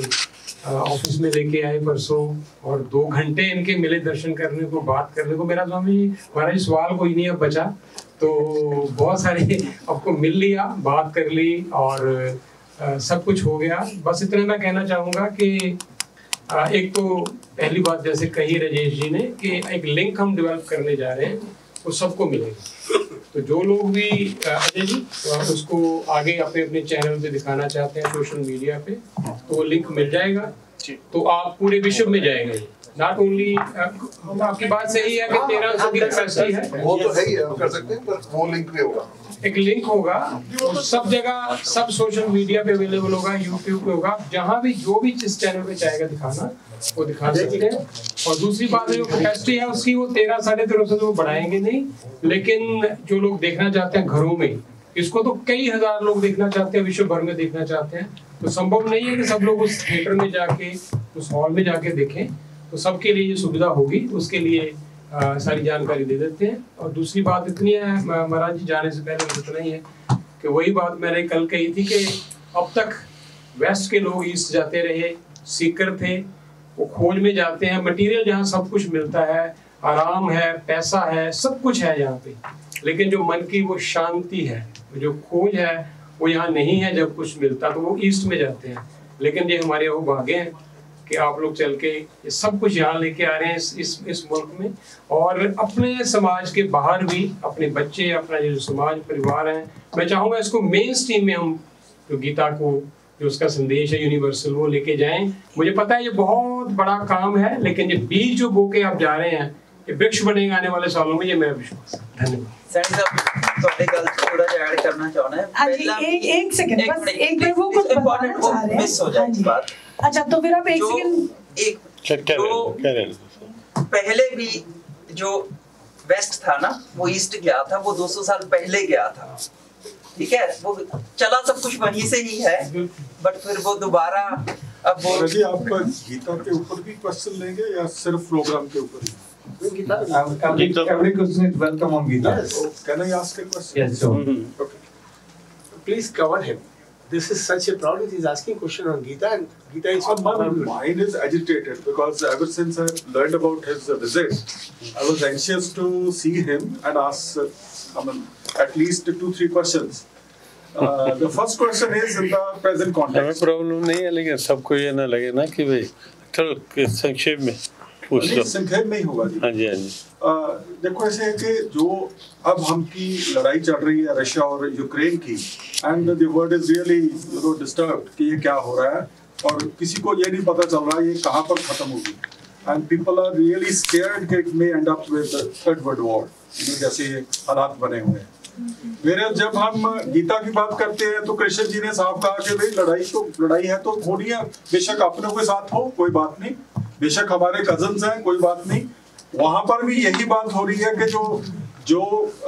S21: ऑफिस में लेके आए परसों और दो घंटे इनके मिले दर्शन करने को, बात करने को. मेरा स्वामी महाराज सवाल कोई नहीं अब बचा, तो बहुत सारे आपको मिल लिया, बात कर ली और आ, सब कुछ हो गया. बस इतना मैं कहना चाहूँगा कि आ, एक तो पहली बात जैसे कही राजेश जी ने कि एक लिंक हम डेवलप करने जा रहे हैं, वो सबको मिलेगा. तो जो लोग भी अजय जी उसको आगे अपने अपने चैनल पे दिखाना चाहते हैं सोशल मीडिया पे, तो वो लिंक मिल जाएगा. तो आप पूरे विश्व में जाएंगे. नॉट ओनली आपकी बात सही है कि तेरह सौ की कैपेसिटी है,
S22: वो तो है ही है, कर सकते हैं, पर वो लिंक भी होगा.
S21: एक लिंक होगा और सब जगह सब सोशल मीडिया पे अवेलेबल होगा, यूट्यूब पे होगा, जहाँ भी जो भी जिस चैनल पे चाहेगा दिखाना वो दिखा सकते हैं. और दूसरी बात है जो कैपेसिटी है उसकी वो तेरह साढ़े तेरह सौ तो बढ़ाएंगे नहीं, लेकिन जो लोग देखना चाहते हैं घरों में, इसको तो कई हजार लोग देखना चाहते हैं, विश्व भर में देखना चाहते हैं. तो संभव नहीं है कि सब लोग उस थिएटर में जाके उस हॉल में जाके देखें. तो सबके लिए ये सुविधा होगी, उसके लिए आ, सारी जानकारी दे देते हैं. और दूसरी बात इतनी है महाराज जी जाने से पहले इतना ही है कि वही बात मैंने कल कही थी कि अब तक वेस्ट के लोग ईस्ट जाते रहे, सीकर थे, वो खोज में जाते हैं. मटेरियल जहाँ सब कुछ मिलता है, आराम है, पैसा है, सब कुछ है यहाँ पे, लेकिन जो मन की वो शांति है, जो खोज है वो यहाँ नहीं है. जब कुछ मिलता तो वो ईस्ट में जाते हैं, लेकिन ये हमारे वो भागे हैं. कि आप लोग चल के ये सब कुछ यहाँ लेके आ रहे हैं इस इस, इस मुल्क में, और अपने समाज के बाहर भी अपने बच्चे, अपना जो समाज परिवार है, मैं चाहूँगा इसको मेन स्ट्रीम में हम जो गीता को, जो उसका संदेश है यूनिवर्सल, वो लेके जाएं। मुझे पता है ये बहुत बड़ा काम है, लेकिन ये बीज जो बो के आप जा रहे हैं ये वृक्ष बनेगा आने वाले सालों में, ये मेरा विश्वास है। धन्यवाद।
S17: सैनी साहब ਤੁਹਾਡੇ ਗੱਲ ਥੋੜਾ ਜਿਹਾ ਐਡ ਕਰਨਾ ਚਾਹੁੰਦਾ है।
S1: हाँ जी, एक एक सेकंड बस, एक मिनट, वो कुछ बताना चाह रहे हैं।
S17: मिस हो जाए बात।
S1: अच्छा, तो फिर आप एक सेकंड
S17: एक जो पहले भी जो वेस्ट था ना, वो ईस्ट गया था, वो दो सौ साल पहले गया था, ठीक है, वो चला सब कुछ वहीं से ही है, बट फिर वो दोबारा अब वो
S10: जी आप गीता के ऊपर भी क्वेश्चन लेंगे या सिर्फ प्रोग्राम के ऊपर?
S7: Gita, every, every question is welcome on Gita.
S10: Yes. Oh, can I ask a question?
S7: Yes, sure.
S10: Mm-hmm. Okay.
S8: Please cover him. This is such a problem. He's asking question on Gita, and Gita is
S10: uh, my mind is agitated because ever since I learned about his uh, visit, I was anxious to see him and ask uh, I mean, at least two, three questions. Uh, the first question is in the present context.
S5: हमें problem नहीं है, लेकिन सबको ये ना लगे ना कि भाई चलो संक्षेप में पूछ लो।
S10: संक्षेप में ही होगा जी।
S5: हाँ जी, हाँ जी।
S10: देखो ऐसे है कि जो अब हम की लड़ाई चल रही है रशिया और यूक्रेन की, and the world is really you know disturbed कि ये क्या हो रहा है, और किसी को ये नहीं पता चल रहा ये कहाँ पर खत्म होगी, and people are really scared कि it may end up with third world war, जैसे हालात बने हुए हैं। मेरे जब हम गीता की बात करते हैं तो कृष्ण जी ने साफ कहा कि भाई लड़ाई तो लड़ाई है तो होनी है, बेशक अपनों के साथ हो कोई बात नहीं, बेशक हमारे कजन्स हैं कोई बात नहीं। वहां पर भी यही बात हो रही है कि जो जो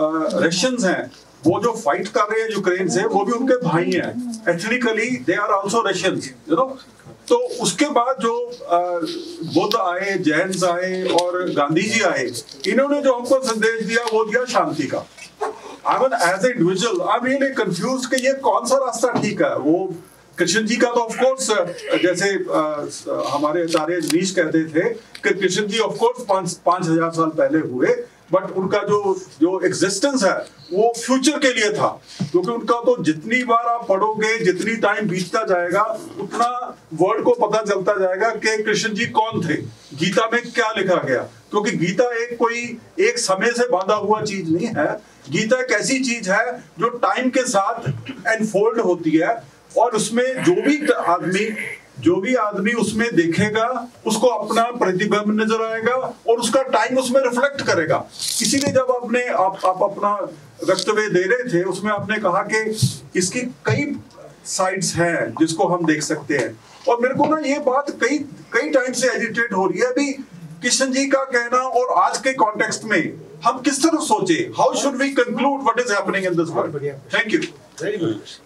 S10: रशियंस हैं वो जो फाइट कर रहे हैं यूक्रेन से, वो भी उनके भाई हैं, ethnically they are also Russians, you know. तो उसके बाद जो बुद्ध आए, जैन्स आए और गांधी जी आए, इन्होंने जो हमको संदेश दिया वो दिया शांति का। I mean as a individual I am really confused कि ये कौन सा रास्ता ठीक है। वो कृष्ण जी का तो ऑफ कोर्स जैसे आ, हमारे आचार्य जनीश कहते थे कि कृष्ण जी ऑफ कोर्स पांच पांच हजार साल पहले हुए, बट उनका जो जो एग्जिस्टेंस है वो फ्यूचर के लिए था, क्योंकि उनका तो जितनी बार आप पढ़ोगे, जितनी टाइम बीतता जाएगा, उतना वर्ल्ड को पता चलता जाएगा कि कृष्ण जी कौन थे, गीता में क्या लिखा गया। क्योंकि गीता एक कोई एक समय से बांधा हुआ चीज नहीं है, गीता एक ऐसी चीज है जो टाइम के साथ एनफोल्ड होती है, और उसमें जो भी आदमी जो भी आदमी उसमें देखेगा उसको अपना प्रतिबिंब नजर आएगा और उसका टाइम उसमें रिफ्लेक्ट करेगा। इसीलिए जब आपने आप, आप अपना वक्तव्य दे रहे थे उसमें आपने कहा कि इसकी कई साइड्स हैं जिसको हम देख सकते हैं, और मेरे को ना ये बात कई कई टाइम से एजिटेट हो रही है। अभी किशन जी का कहना और आज के कॉन्टेक्स्ट में हम किस तरह सोचे, how should we conclude what is happening in this world. Thank you very much.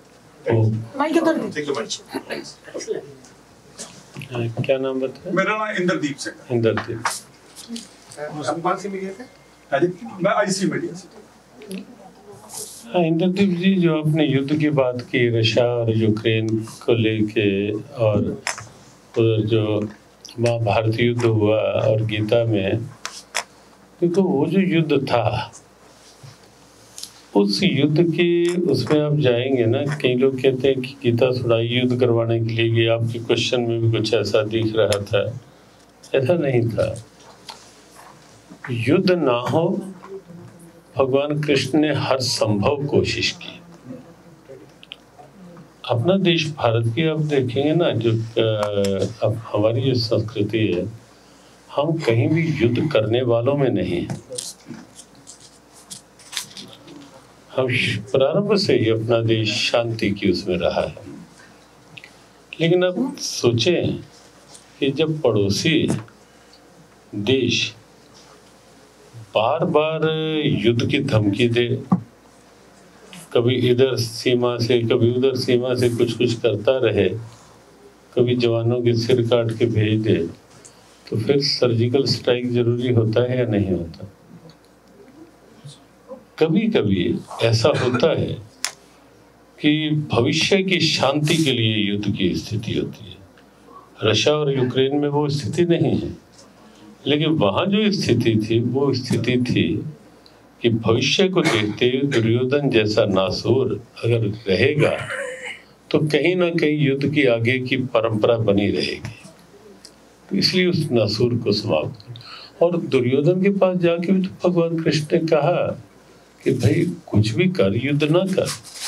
S5: क्या नाम बताया?
S10: मेरा नाम इंद्रदीप सिंह।
S5: इंद्रदीप।
S8: आप कौन सी मीडिया से?
S10: मैं आईसी मीडिया से।
S5: हाँ, इंद्रदीप जी, जो आपने युद्ध की बात की रशिया और यूक्रेन को लेके, और उधर जो महाभारत युद्ध हुआ और गीता में, क्योंकि वो जो युद्ध था उस युद्ध की उसमें आप जाएंगे ना, कई लोग कहते हैं कि गीता थोड़ा युद्ध करवाने के लिए गई। आपके क्वेश्चन में भी कुछ ऐसा दिख रहा था, ऐसा नहीं था। युद्ध ना हो, भगवान कृष्ण ने हर संभव कोशिश की। अपना देश भारत की आप देखेंगे ना, जो अब हमारी जो संस्कृति है, हम कहीं भी युद्ध करने वालों में नहीं है। हम प्रारंभ से ही अपना देश शांति की उसमें रहा है। लेकिन अब सोचें कि जब पड़ोसी देश बार बार युद्ध की धमकी दे, कभी इधर सीमा से कभी उधर सीमा से कुछ कुछ करता रहे, कभी जवानों के सिर काट के भेज दे, तो फिर सर्जिकल स्ट्राइक जरूरी होता है या नहीं होता? कभी कभी ऐसा होता है कि भविष्य की शांति के लिए युद्ध की स्थिति होती है। रशिया और यूक्रेन में वो स्थिति नहीं है, लेकिन वहाँ जो स्थिति थी वो स्थिति थी कि भविष्य को देखते हुए दुर्योधन जैसा नासूर अगर रहेगा तो कहीं ना कहीं युद्ध की आगे की परंपरा बनी रहेगी। तो इसलिए उस नासूर को समाप्त कर। और दुर्योधन के पास जाके भी तो भगवान कृष्ण ने कहा कि भाई कुछ भी कर, युद्ध ना कर,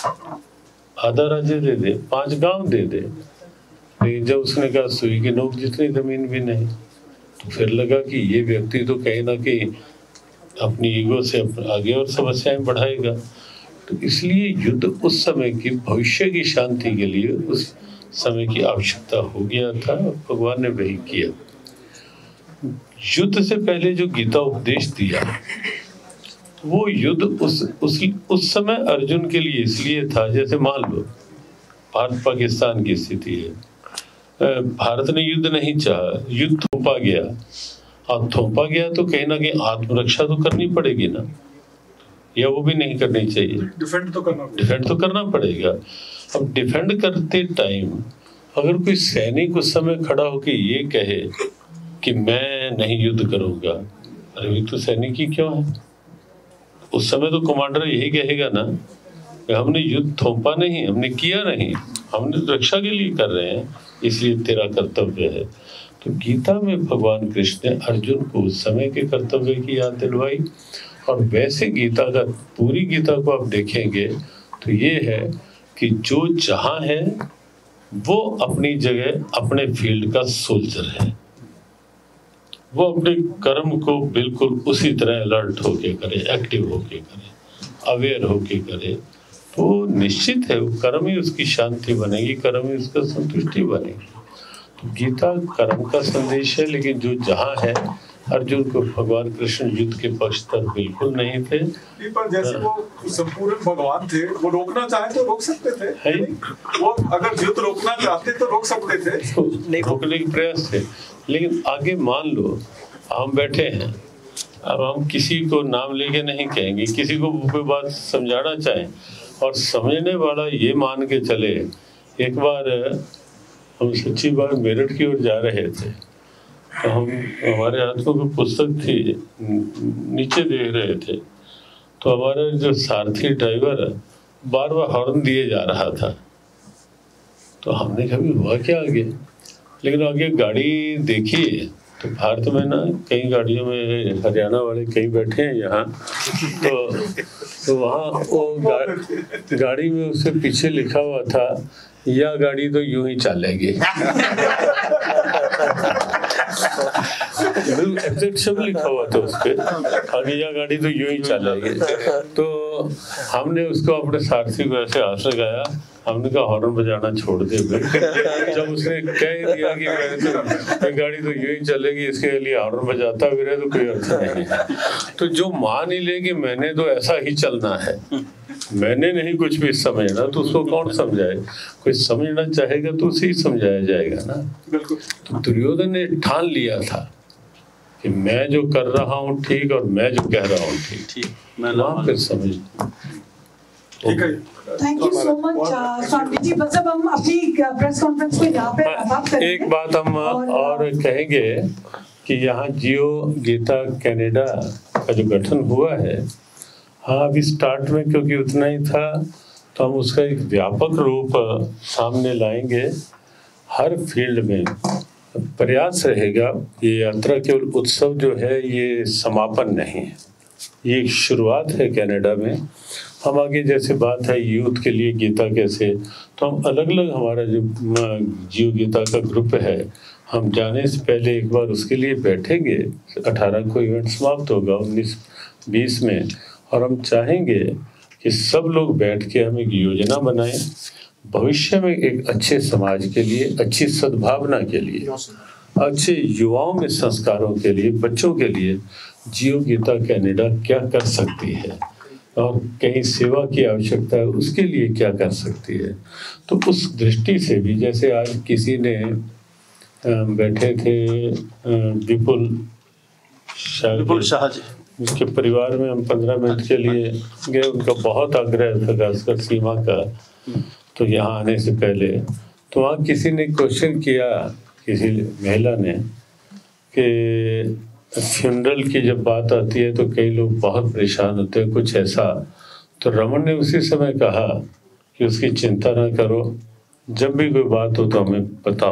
S5: आधा राज्य दे दे, पांच गांव दे दे। लेकिन जब उसने कहा सुई की नोक जितनी जमीन भी नहीं, तो फिर लगा कि ये व्यक्ति तो कहीं ना कहीं अपनी ईगो से आगे और समस्याएं बढ़ाएगा। तो इसलिए युद्ध उस समय की भविष्य की शांति के लिए उस समय की आवश्यकता हो गया था, भगवान ने वही किया। युद्ध से पहले जो गीता उपदेश दिया वो युद्ध उस उस उस समय अर्जुन के लिए इसलिए था, जैसे मान लो भारत पाकिस्तान की स्थिति है, भारत ने युद्ध नहीं चाहा, युद्ध थोपा गया। अब थोपा गया तो कहीं ना कहीं आत्मरक्षा तो करनी पड़ेगी ना, या वो भी नहीं करनी चाहिए?
S10: डिफेंड तो करना
S5: डिफेंड तो करना पड़ेगा। अब डिफेंड करते टाइम अगर कोई सैनिक उस समय खड़ा होकर ये कहे कि मैं नहीं युद्ध करूंगा, अरे तो सैनिक ही क्यों है? उस समय तो कमांडर यही कहेगा ना कि हमने युद्ध थोपा नहीं, हमने किया नहीं, हमने रक्षा के लिए कर रहे हैं, इसलिए तेरा कर्तव्य है। तो गीता में भगवान कृष्ण ने अर्जुन को उस समय के कर्तव्य की याद दिलवाई। और वैसे गीता का, पूरी गीता को आप देखेंगे तो ये है कि जो जहाँ है वो अपनी जगह अपने फील्ड का सोल्जर है, वो अपने कर्म को बिल्कुल उसी तरह अलर्ट होके करे, एक्टिव होके करे, अवेयर होके करे, तो निश्चित है वो कर्म ही उसकी शांति बनेगी, कर्म ही उसका संतुष्टि बनेगी। तो गीता कर्म का संदेश है, लेकिन जो जहाँ है, अर्जुन को भगवान कृष्ण युद्ध के पक्ष तक बिल्कुल नहीं थे।
S10: पर जैसे वो संपूर्ण भगवान थे, वो रोकना चाहे तो रोक सकते थे, है? वो अगर युद्ध रोकना चाहते तो रोक सकते थे,
S5: तो नहीं रोकने के प्रयास थे। लेकिन आगे मान लो हम बैठे हैं, अब हम किसी को नाम लेके नहीं कहेंगे, किसी को कोई बात समझाना चाहें और समझने वाला ये मान के चले। एक बार हम सच्ची बात मेरठ की ओर जा रहे थे, तो हम हमारे हाथ में कोई पुस्तक थी, नीचे देख रहे थे, तो हमारा जो सारथी ड्राइवर बार बार हॉर्न दिए जा रहा था। तो हमने कहा हुआ क्या आगे, लेकिन आगे गाड़ी देखी तो भारत में ना कई गाड़ियों में हरियाणा वाले कई बैठे हैं यहाँ, तो तो वहाँ वो गा, गाड़ी में उससे पीछे लिखा हुआ था, यह गाड़ी तो यूं ही चलेगी। एग्जैक्ट शब्द लिखा हुआ था उस पे, आगे यह गाड़ी तो यूं ही चलेगी। तो हमने उसको अपने सारथी को ऐसे हाथ लगाया, हमने कहा हॉर्न बजाना छोड़ दे भाई। जब उसने कह दिया कि मैं तो ये गाड़ी तो यूं ही चलेगी, इसके लिए हॉर्न बजाता भी रहे तो कोई अर्थ नहीं है। तो जो मान ही ले कि मैंने तो ऐसा ही चलना है, मैंने नहीं कुछ भी समझना, तो उसको कौन समझाए? कोई समझना चाहेगा तो उसे ही समझाया जाएगा ना। तो दुर्योधन ने ठान लिया था कि मैं जो कर रहा हूँ ठीक और मैं जो कह रहा हूँ ठीक ठीक मैं वहाँ फिर समझ।
S1: Thank you so much Swami ji. बस अब हम अपनी प्रेस कॉन्फ्रेंस को यहाँ पे समाप्त करेंगे।
S5: एक बात हम और, और कहेंगे कि यहाँ जियो गीता कनाडा का जो गठन हुआ है, हाँ अभी स्टार्ट में क्योंकि उतना ही था, तो हम उसका एक व्यापक रूप सामने लाएंगे। हर फील्ड में प्रयास रहेगा। ये यात्रा केवल उत्सव जो है ये समापन नहीं है, ये एक शुरुआत है कनाडा में। हम आगे जैसे बात है यूथ के लिए गीता कैसे, तो हम अलग अलग हमारा जो जियो गीता का ग्रुप है, हम जाने से पहले एक बार उसके लिए बैठेंगे। अठारह को इवेंट समाप्त होगा, उन्नीस बीस में, और हम चाहेंगे कि सब लोग बैठ के हम एक योजना बनाएं भविष्य में एक अच्छे समाज के लिए, अच्छी सद्भावना के लिए, अच्छे युवाओं में संस्कारों के लिए, बच्चों के लिए जियो गीता कनाडा क्या कर सकती है और कहीं सेवा की आवश्यकता है उसके लिए क्या कर सकती है। तो उस दृष्टि से भी, जैसे आज किसी ने बैठे थे विपुल शाह
S14: विपुल शाह जी,
S5: उसके परिवार में हम पंद्रह मिनट के लिए गए, उनका बहुत आग्रह था खासकर सीमा का, तो यहाँ आने से पहले तो वहाँ किसी ने क्वेश्चन किया, किसी महिला ने, कि फ्यूनरल की जब बात आती है तो कई लोग बहुत परेशान होते हैं, कुछ ऐसा। तो रमन ने उसी समय कहा कि उसकी चिंता ना करो, जब भी कोई बात हो तो हमें बताओ।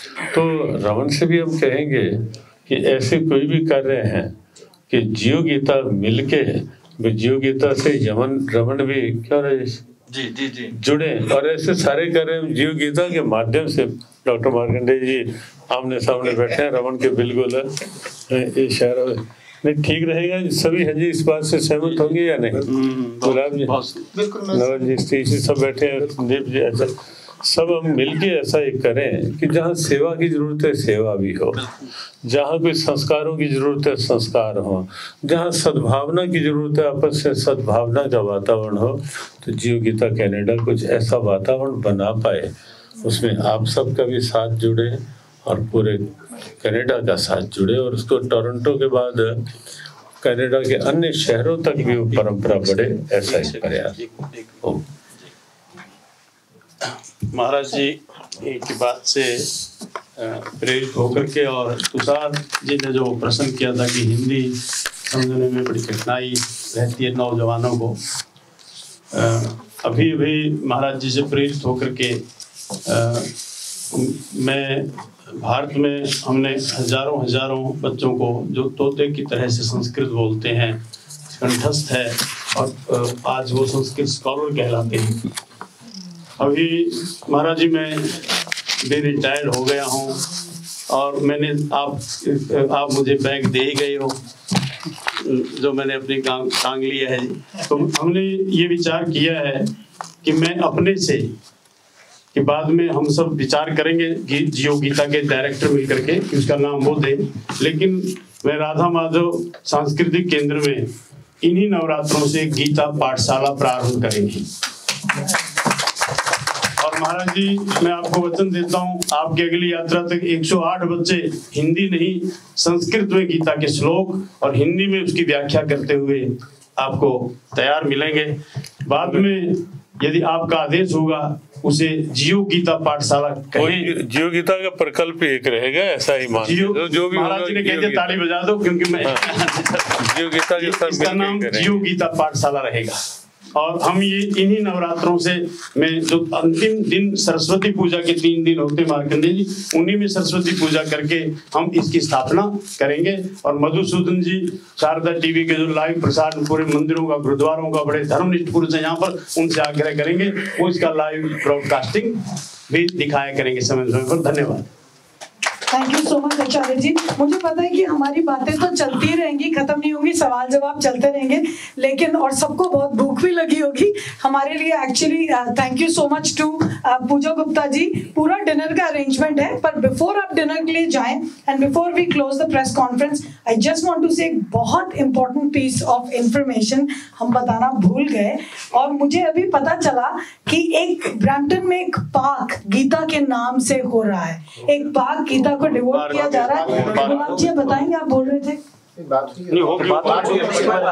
S5: तो रमन से भी हम कहेंगे कि ऐसे कोई भी कार्य हैं कि जियो गीता मिलके जियो गीता से यमन रमन भी क्यों राजेश
S16: जी जी जी
S5: जुड़े, और ऐसे सारे कार्य जियो गीता के माध्यम से डॉक्टर मार्कंडेय जी आमने सामने बैठे हैं, रमन के बिल्कुल इशारा नहीं ठीक रहेगा। सभी हैं जी इस बात से सहमत होंगे या नहीं? गुलाब जी, नवन जी, स्टेसी सब बैठे हैं, संदीप जी, ऐसा सब हम मिलके ऐसा एक करें कि जहाँ सेवा की जरूरत है सेवा भी हो, जहाँ कोई संस्कारों की जरूरत है संस्कार हो, जहाँ सद्भावना की जरूरत है आपस में सद्भावना का वातावरण हो। तो जियो गीता कनाडा कुछ ऐसा वातावरण बना पाए, उसमें आप सबका भी साथ जुड़े और पूरे कनाडा का साथ जुड़े, और उसको टोरंटो के बाद कनाडा के अन्य शहरों तक भी वो परंपरा बढ़े, ऐसा ही प्रयास हो।
S14: महाराज जी की बात से प्रेरित होकर के और तुषार जी ने जो प्रश्न किया था कि हिंदी समझने में बड़ी कठिनाई रहती है नौजवानों को, अभी अभी महाराज जी से प्रेरित होकर के आ, मैं भारत में हमने हजारों हजारों बच्चों को जो तोते की तरह से संस्कृत बोलते हैं, कंठस्थ है, और आज वो संस्कृत स्कॉलर कहलाते हैं। अभी महाराज जी मैं भी रिटायर्ड हो गया हूँ, और मैंने आप आप मुझे बैग दे ही गए हो जो मैंने अपनी टांग टांग लिया है। तो हमने ये विचार किया है कि मैं अपने से कि बाद में हम सब विचार करेंगे कि जियो गीता के डायरेक्टर मिलकर के कि उसका नाम वो दे, लेकिन मैं राधा माधव सांस्कृतिक केंद्र में इन्हीं नवरात्रों से गीता पाठशाला प्रारंभ करेंगे। और महाराज जी मैं आपको वचन देता हूँ, आपकी अगली यात्रा तक एक सौ आठ बच्चे हिंदी नहीं संस्कृत में गीता के श्लोक और हिंदी में उसकी व्याख्या करते हुए आपको तैयार मिलेंगे। बाद में यदि आपका आदेश होगा उसे जियो गीता पाठशाला कहें।
S5: जियो गीता का प्रकल्प एक रहेगा, ऐसा ही मान
S14: जियो
S5: जो भी
S14: महाराज जी ने कह दिया ताली बजा दो, क्योंकि मैं
S5: जियो गीता के साथ
S14: इसका नाम जियो गीता पाठशाला रहेगा। और हम ये इन्हीं नवरात्रों से मैं जो अंतिम दिन सरस्वती पूजा के तीन दिन होते मार्कंडेय जी, उन्हीं में सरस्वती पूजा करके हम इसकी स्थापना करेंगे। और मधुसूदन जी शारदा टीवी के जो लाइव प्रसारण पूरे मंदिरों का गुरुद्वारों का बड़े धर्मनिष्ठ पुरुष है यहाँ पर, उनसे आग्रह करेंगे वो इसका लाइव ब्रॉडकास्टिंग भी दिखाया करेंगे समय समय पर। धन्यवाद।
S1: Thank you so much Acharya ji. मुझे पता है कि हमारी बातें तो चलती रहेंगी, खत्म नहीं होंगी, सवाल जवाब चलते रहेंगे, लेकिन और सबको बहुत भूख भी लगी होगी हमारे लिए। Actually thank you so much to Puja Gupta ji. पूरा डिनर का अरेंजमेंट है, पर बिफोर आप डिनर के लिए जाएं and before we close the press conference, I just want to say एक बहुत इंपॉर्टेंट पीस ऑफ इंफॉर्मेशन हम बताना भूल गए। और मुझे अभी पता चला कि एक ब्रैम्पटन में एक पार्क गीता के नाम से हो रहा है, एक पार्क गीता को डिवोट किया जा रहा है। गुलाब जी बताएंगे, आप बोल रहे थे
S14: नहीं हो गया बात हो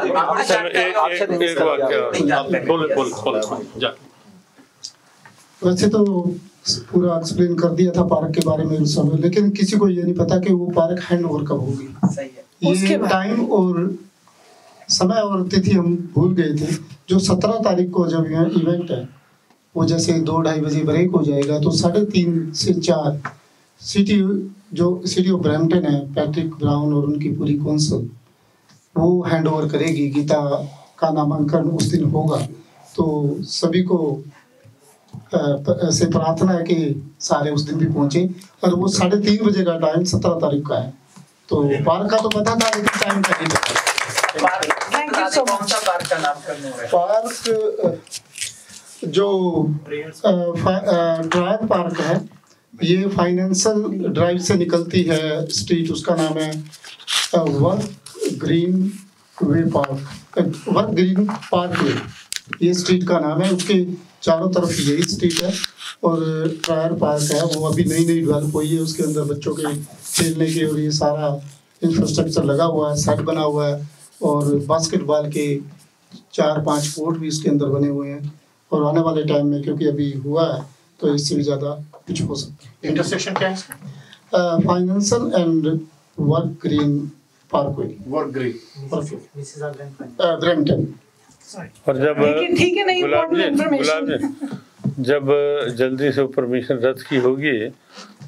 S14: गया।
S12: वैसे तो पूरा एक्सप्लेन कर दिया था पार्क के बारे में उस समय, लेकिन किसी को ये नहीं पता कि वो पार्क हैंड ओवर कब होगी। ये टाइम और समय और तिथि हम भूल गए थे। जो सत्रह तारीख को जब यहाँ इवेंट है वो जैसे दो ढाई बजे ब्रेक हो जाएगा, तो साढ़े तीन से चार सिटी जो सिटी ऑफ ब्रैम्पटन है, पैट्रिक ब्राउन और उनकी पूरी कौंसिल वो हैंड ओवर करेगी। गीता का नामांकन उस दिन होगा, तो सभी को ऐसे प्रार्थना है कि सारे उस दिन भी पहुंचे। और वो साढ़े तीन बजे का टाइम सत्रह तारीख का है। तो पार्क का तो पता था, लेकिन टाइम का नहीं पता।
S17: पार्क का नामकरण हो रहा है?
S12: पार्क जो ड्रायर पार्क है, ये फाइनेंशियल ड्राइव से निकलती है स्ट्रीट, उसका नाम है work green way park, work green park way, ये स्ट्रीट का नाम है। उसके चारों तरफ यही स्ट्रीट है। और ड्रायर पार्क है वो अभी नई नई डेवलप हुई है, उसके अंदर बच्चों के खेलने के और ये सारा इंफ्रास्ट्रक्चर लगा हुआ है, सेट बना हुआ है, और बास्केटबॉल के चार पांच कोर्ट भी इसके अंदर बने हुए हैं। और आने वाले टाइम में क्योंकि अभी हुआ है तो इससे भी ज़्यादा कुछ हो सकता है।
S15: इंटरसेक्शन क्या है?
S12: Financial and work green parkway,
S15: work green
S12: Brampton.
S5: और जब
S1: ठीक है, नहीं
S5: गुलाब जी, गुलाब जी, जब जल्दी से परमिशन रद्द की होगी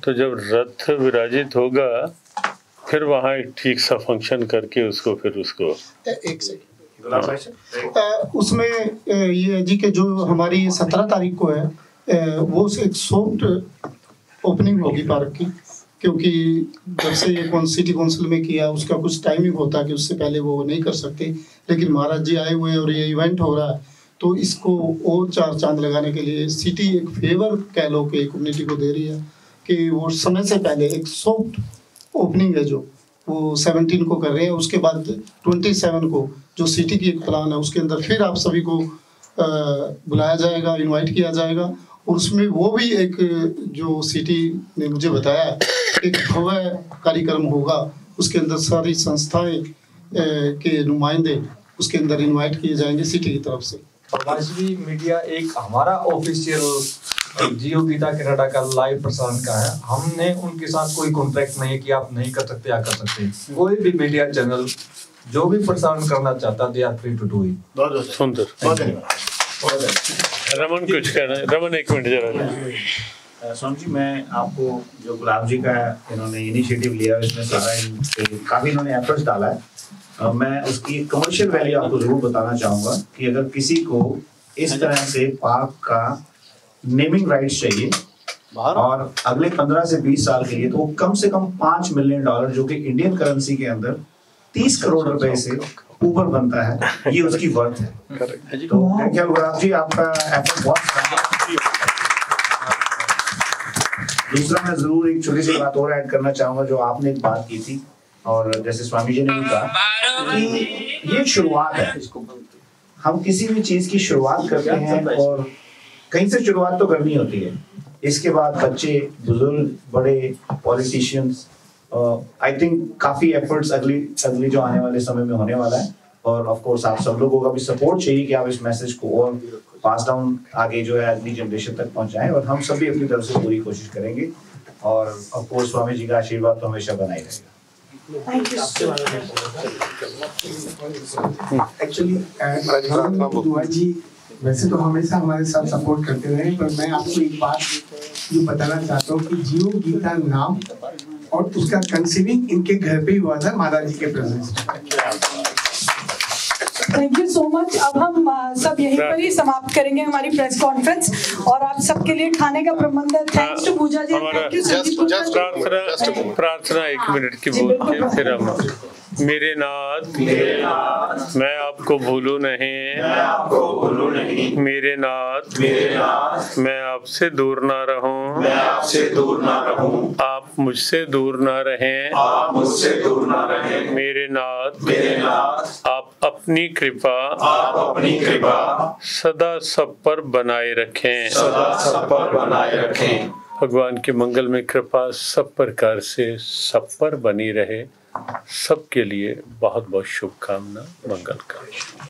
S5: तो जब रथ विराजित होगा फिर वहाँ एक ठीक सा फंक्शन करके उसको फिर उसको
S12: एक सेकंड उसमें ये है जी कि जो हमारी सत्रह तारीख को है वो एक सॉफ्ट ओपनिंग होगी पार्क की, क्योंकि जब से ये कौन सिटी काउंसिल में किया उसका कुछ टाइमिंग होता है कि उससे पहले वो नहीं कर सकते, लेकिन महाराज जी आए हुए हैं और ये इवेंट हो रहा है तो इसको और चार चांद लगाने के लिए सिटी एक फेवर कह लो कि कम्युनिटी को दे रही है कि वो समय से पहले एक सॉफ्ट ओपनिंग है जो वो सेवनटीन को कर रहे हैं। उसके बाद ट्वेंटी सेवन को जो सिटी की एक प्लान है उसके अंदर फिर आप सभी को बुलाया जाएगा, इनवाइट किया जाएगा और उसमें वो भी एक जो सिटी ने मुझे बताया एक भव्य कार्यक्रम होगा, उसके अंदर सारी संस्थाएं के नुमाइंदे उसके अंदर इनवाइट किए जाएंगे सिटी की तरफ से।
S16: परमानेंटली मीडिया एक हमारा ऑफिशियल जियो गीता कनाडा का लाइव प्रसारण का है। हमने उनके साथ कोई कॉन्ट्रैक्ट नहीं है कि आप नहीं कर सकते या कर सकते। कोई भी मीडिया चैनल जो भी प्रसारण करना चाहता they are free to do it.
S5: बहुत सुंदर। रमन कुछ कहना है? रमन एक मिनट जरा।
S3: सोम जी, मैं आपको जो गुलाब जी का इन्होंने इनिशिएटिव लिया इसमें सारा इन, काफी इन्होंने एफर्ट्स डाला है। Uh, मैं उसकी कमर्शियल वैल्यू आपको जरूर बताना चाहूंगा कि अगर किसी को इस तरह से पार्क का नेमिंग राइट्स चाहिए और अगले पंद्रह से बीस साल के लिए, तो वो कम से कम पांच मिलियन डॉलर जो कि इंडियन करेंसी के अंदर तीस करोड़ रुपए से ऊपर बनता है, ये उसकी वर्थ है। तो थैंक यू गुलाब जी, आपका एफर्ट बहुत। दूसरा मैं जरूर एक छोटी सी बात और ऐड करना चाहूंगा जो आपने एक बात की थी और जैसे स्वामी जी ने भी कहा कि ये शुरुआत है। हम किसी भी चीज की शुरुआत करते हैं और कहीं से शुरुआत तो करनी होती है। इसके बाद बच्चे, बुजुर्ग, बड़े, पॉलिटिशियंस, आई थिंक काफी एफर्ट्स अगली अगली जो आने वाले समय में होने वाला है और ऑफ कोर्स आप सब लोगों का भी सपोर्ट चाहिए कि आप इस मैसेज को और पास डाउन आगे जो है अगली जनरेशन तक पहुंचाएं और हम सभी अपनी तरफ से पूरी कोशिश करेंगे और ऑफ कोर्स स्वामी जी का आशीर्वाद तो हमेशा बना ही रहेगा।
S19: एक्चुअली दुआ जी वैसे तो हमेशा हमारे साथ सपोर्ट करते रहे, पर मैं आपको एक बात ये बताना चाहता हूँ कि जियो गीता नाम और उसका कंसीविंग इनके घर पे ही हुआ था महाराज जी के presence.
S1: Thank you so much. अब हम आ, सब यहीं पर ही समाप्त करेंगे हमारी प्रेस कॉन्फ्रेंस और आप सबके लिए खाने का प्रबंध है। Thanks to Puja ji, thank you Sandeep Gupta ji.
S5: प्रार्थना प्रार्थना एक मिनट की बोल के फिर हम। मेरे नाथ, मैं आपको भूलूं नहीं, मैं आपको भूलूं नहीं। मेरे नाथ, मेरे नाथ, मैं आपसे दूर ना रहूं, मैं आपसे दूर ना रहूं। आप मुझसे दूर ना रहें, आप मुझसे दूर ना रहें। मेरे नाथ, मेरे नाथ, आप अपनी कृपा, आप अपनी कृपा सदा सब पर बनाए रखें, सदा सब पर बनाए रखें। भगवान की मंगल में कृपा सब प्रकार से सब पर बनी रहे। सबके लिए बहुत बहुत शुभकामना, मंगल कामना।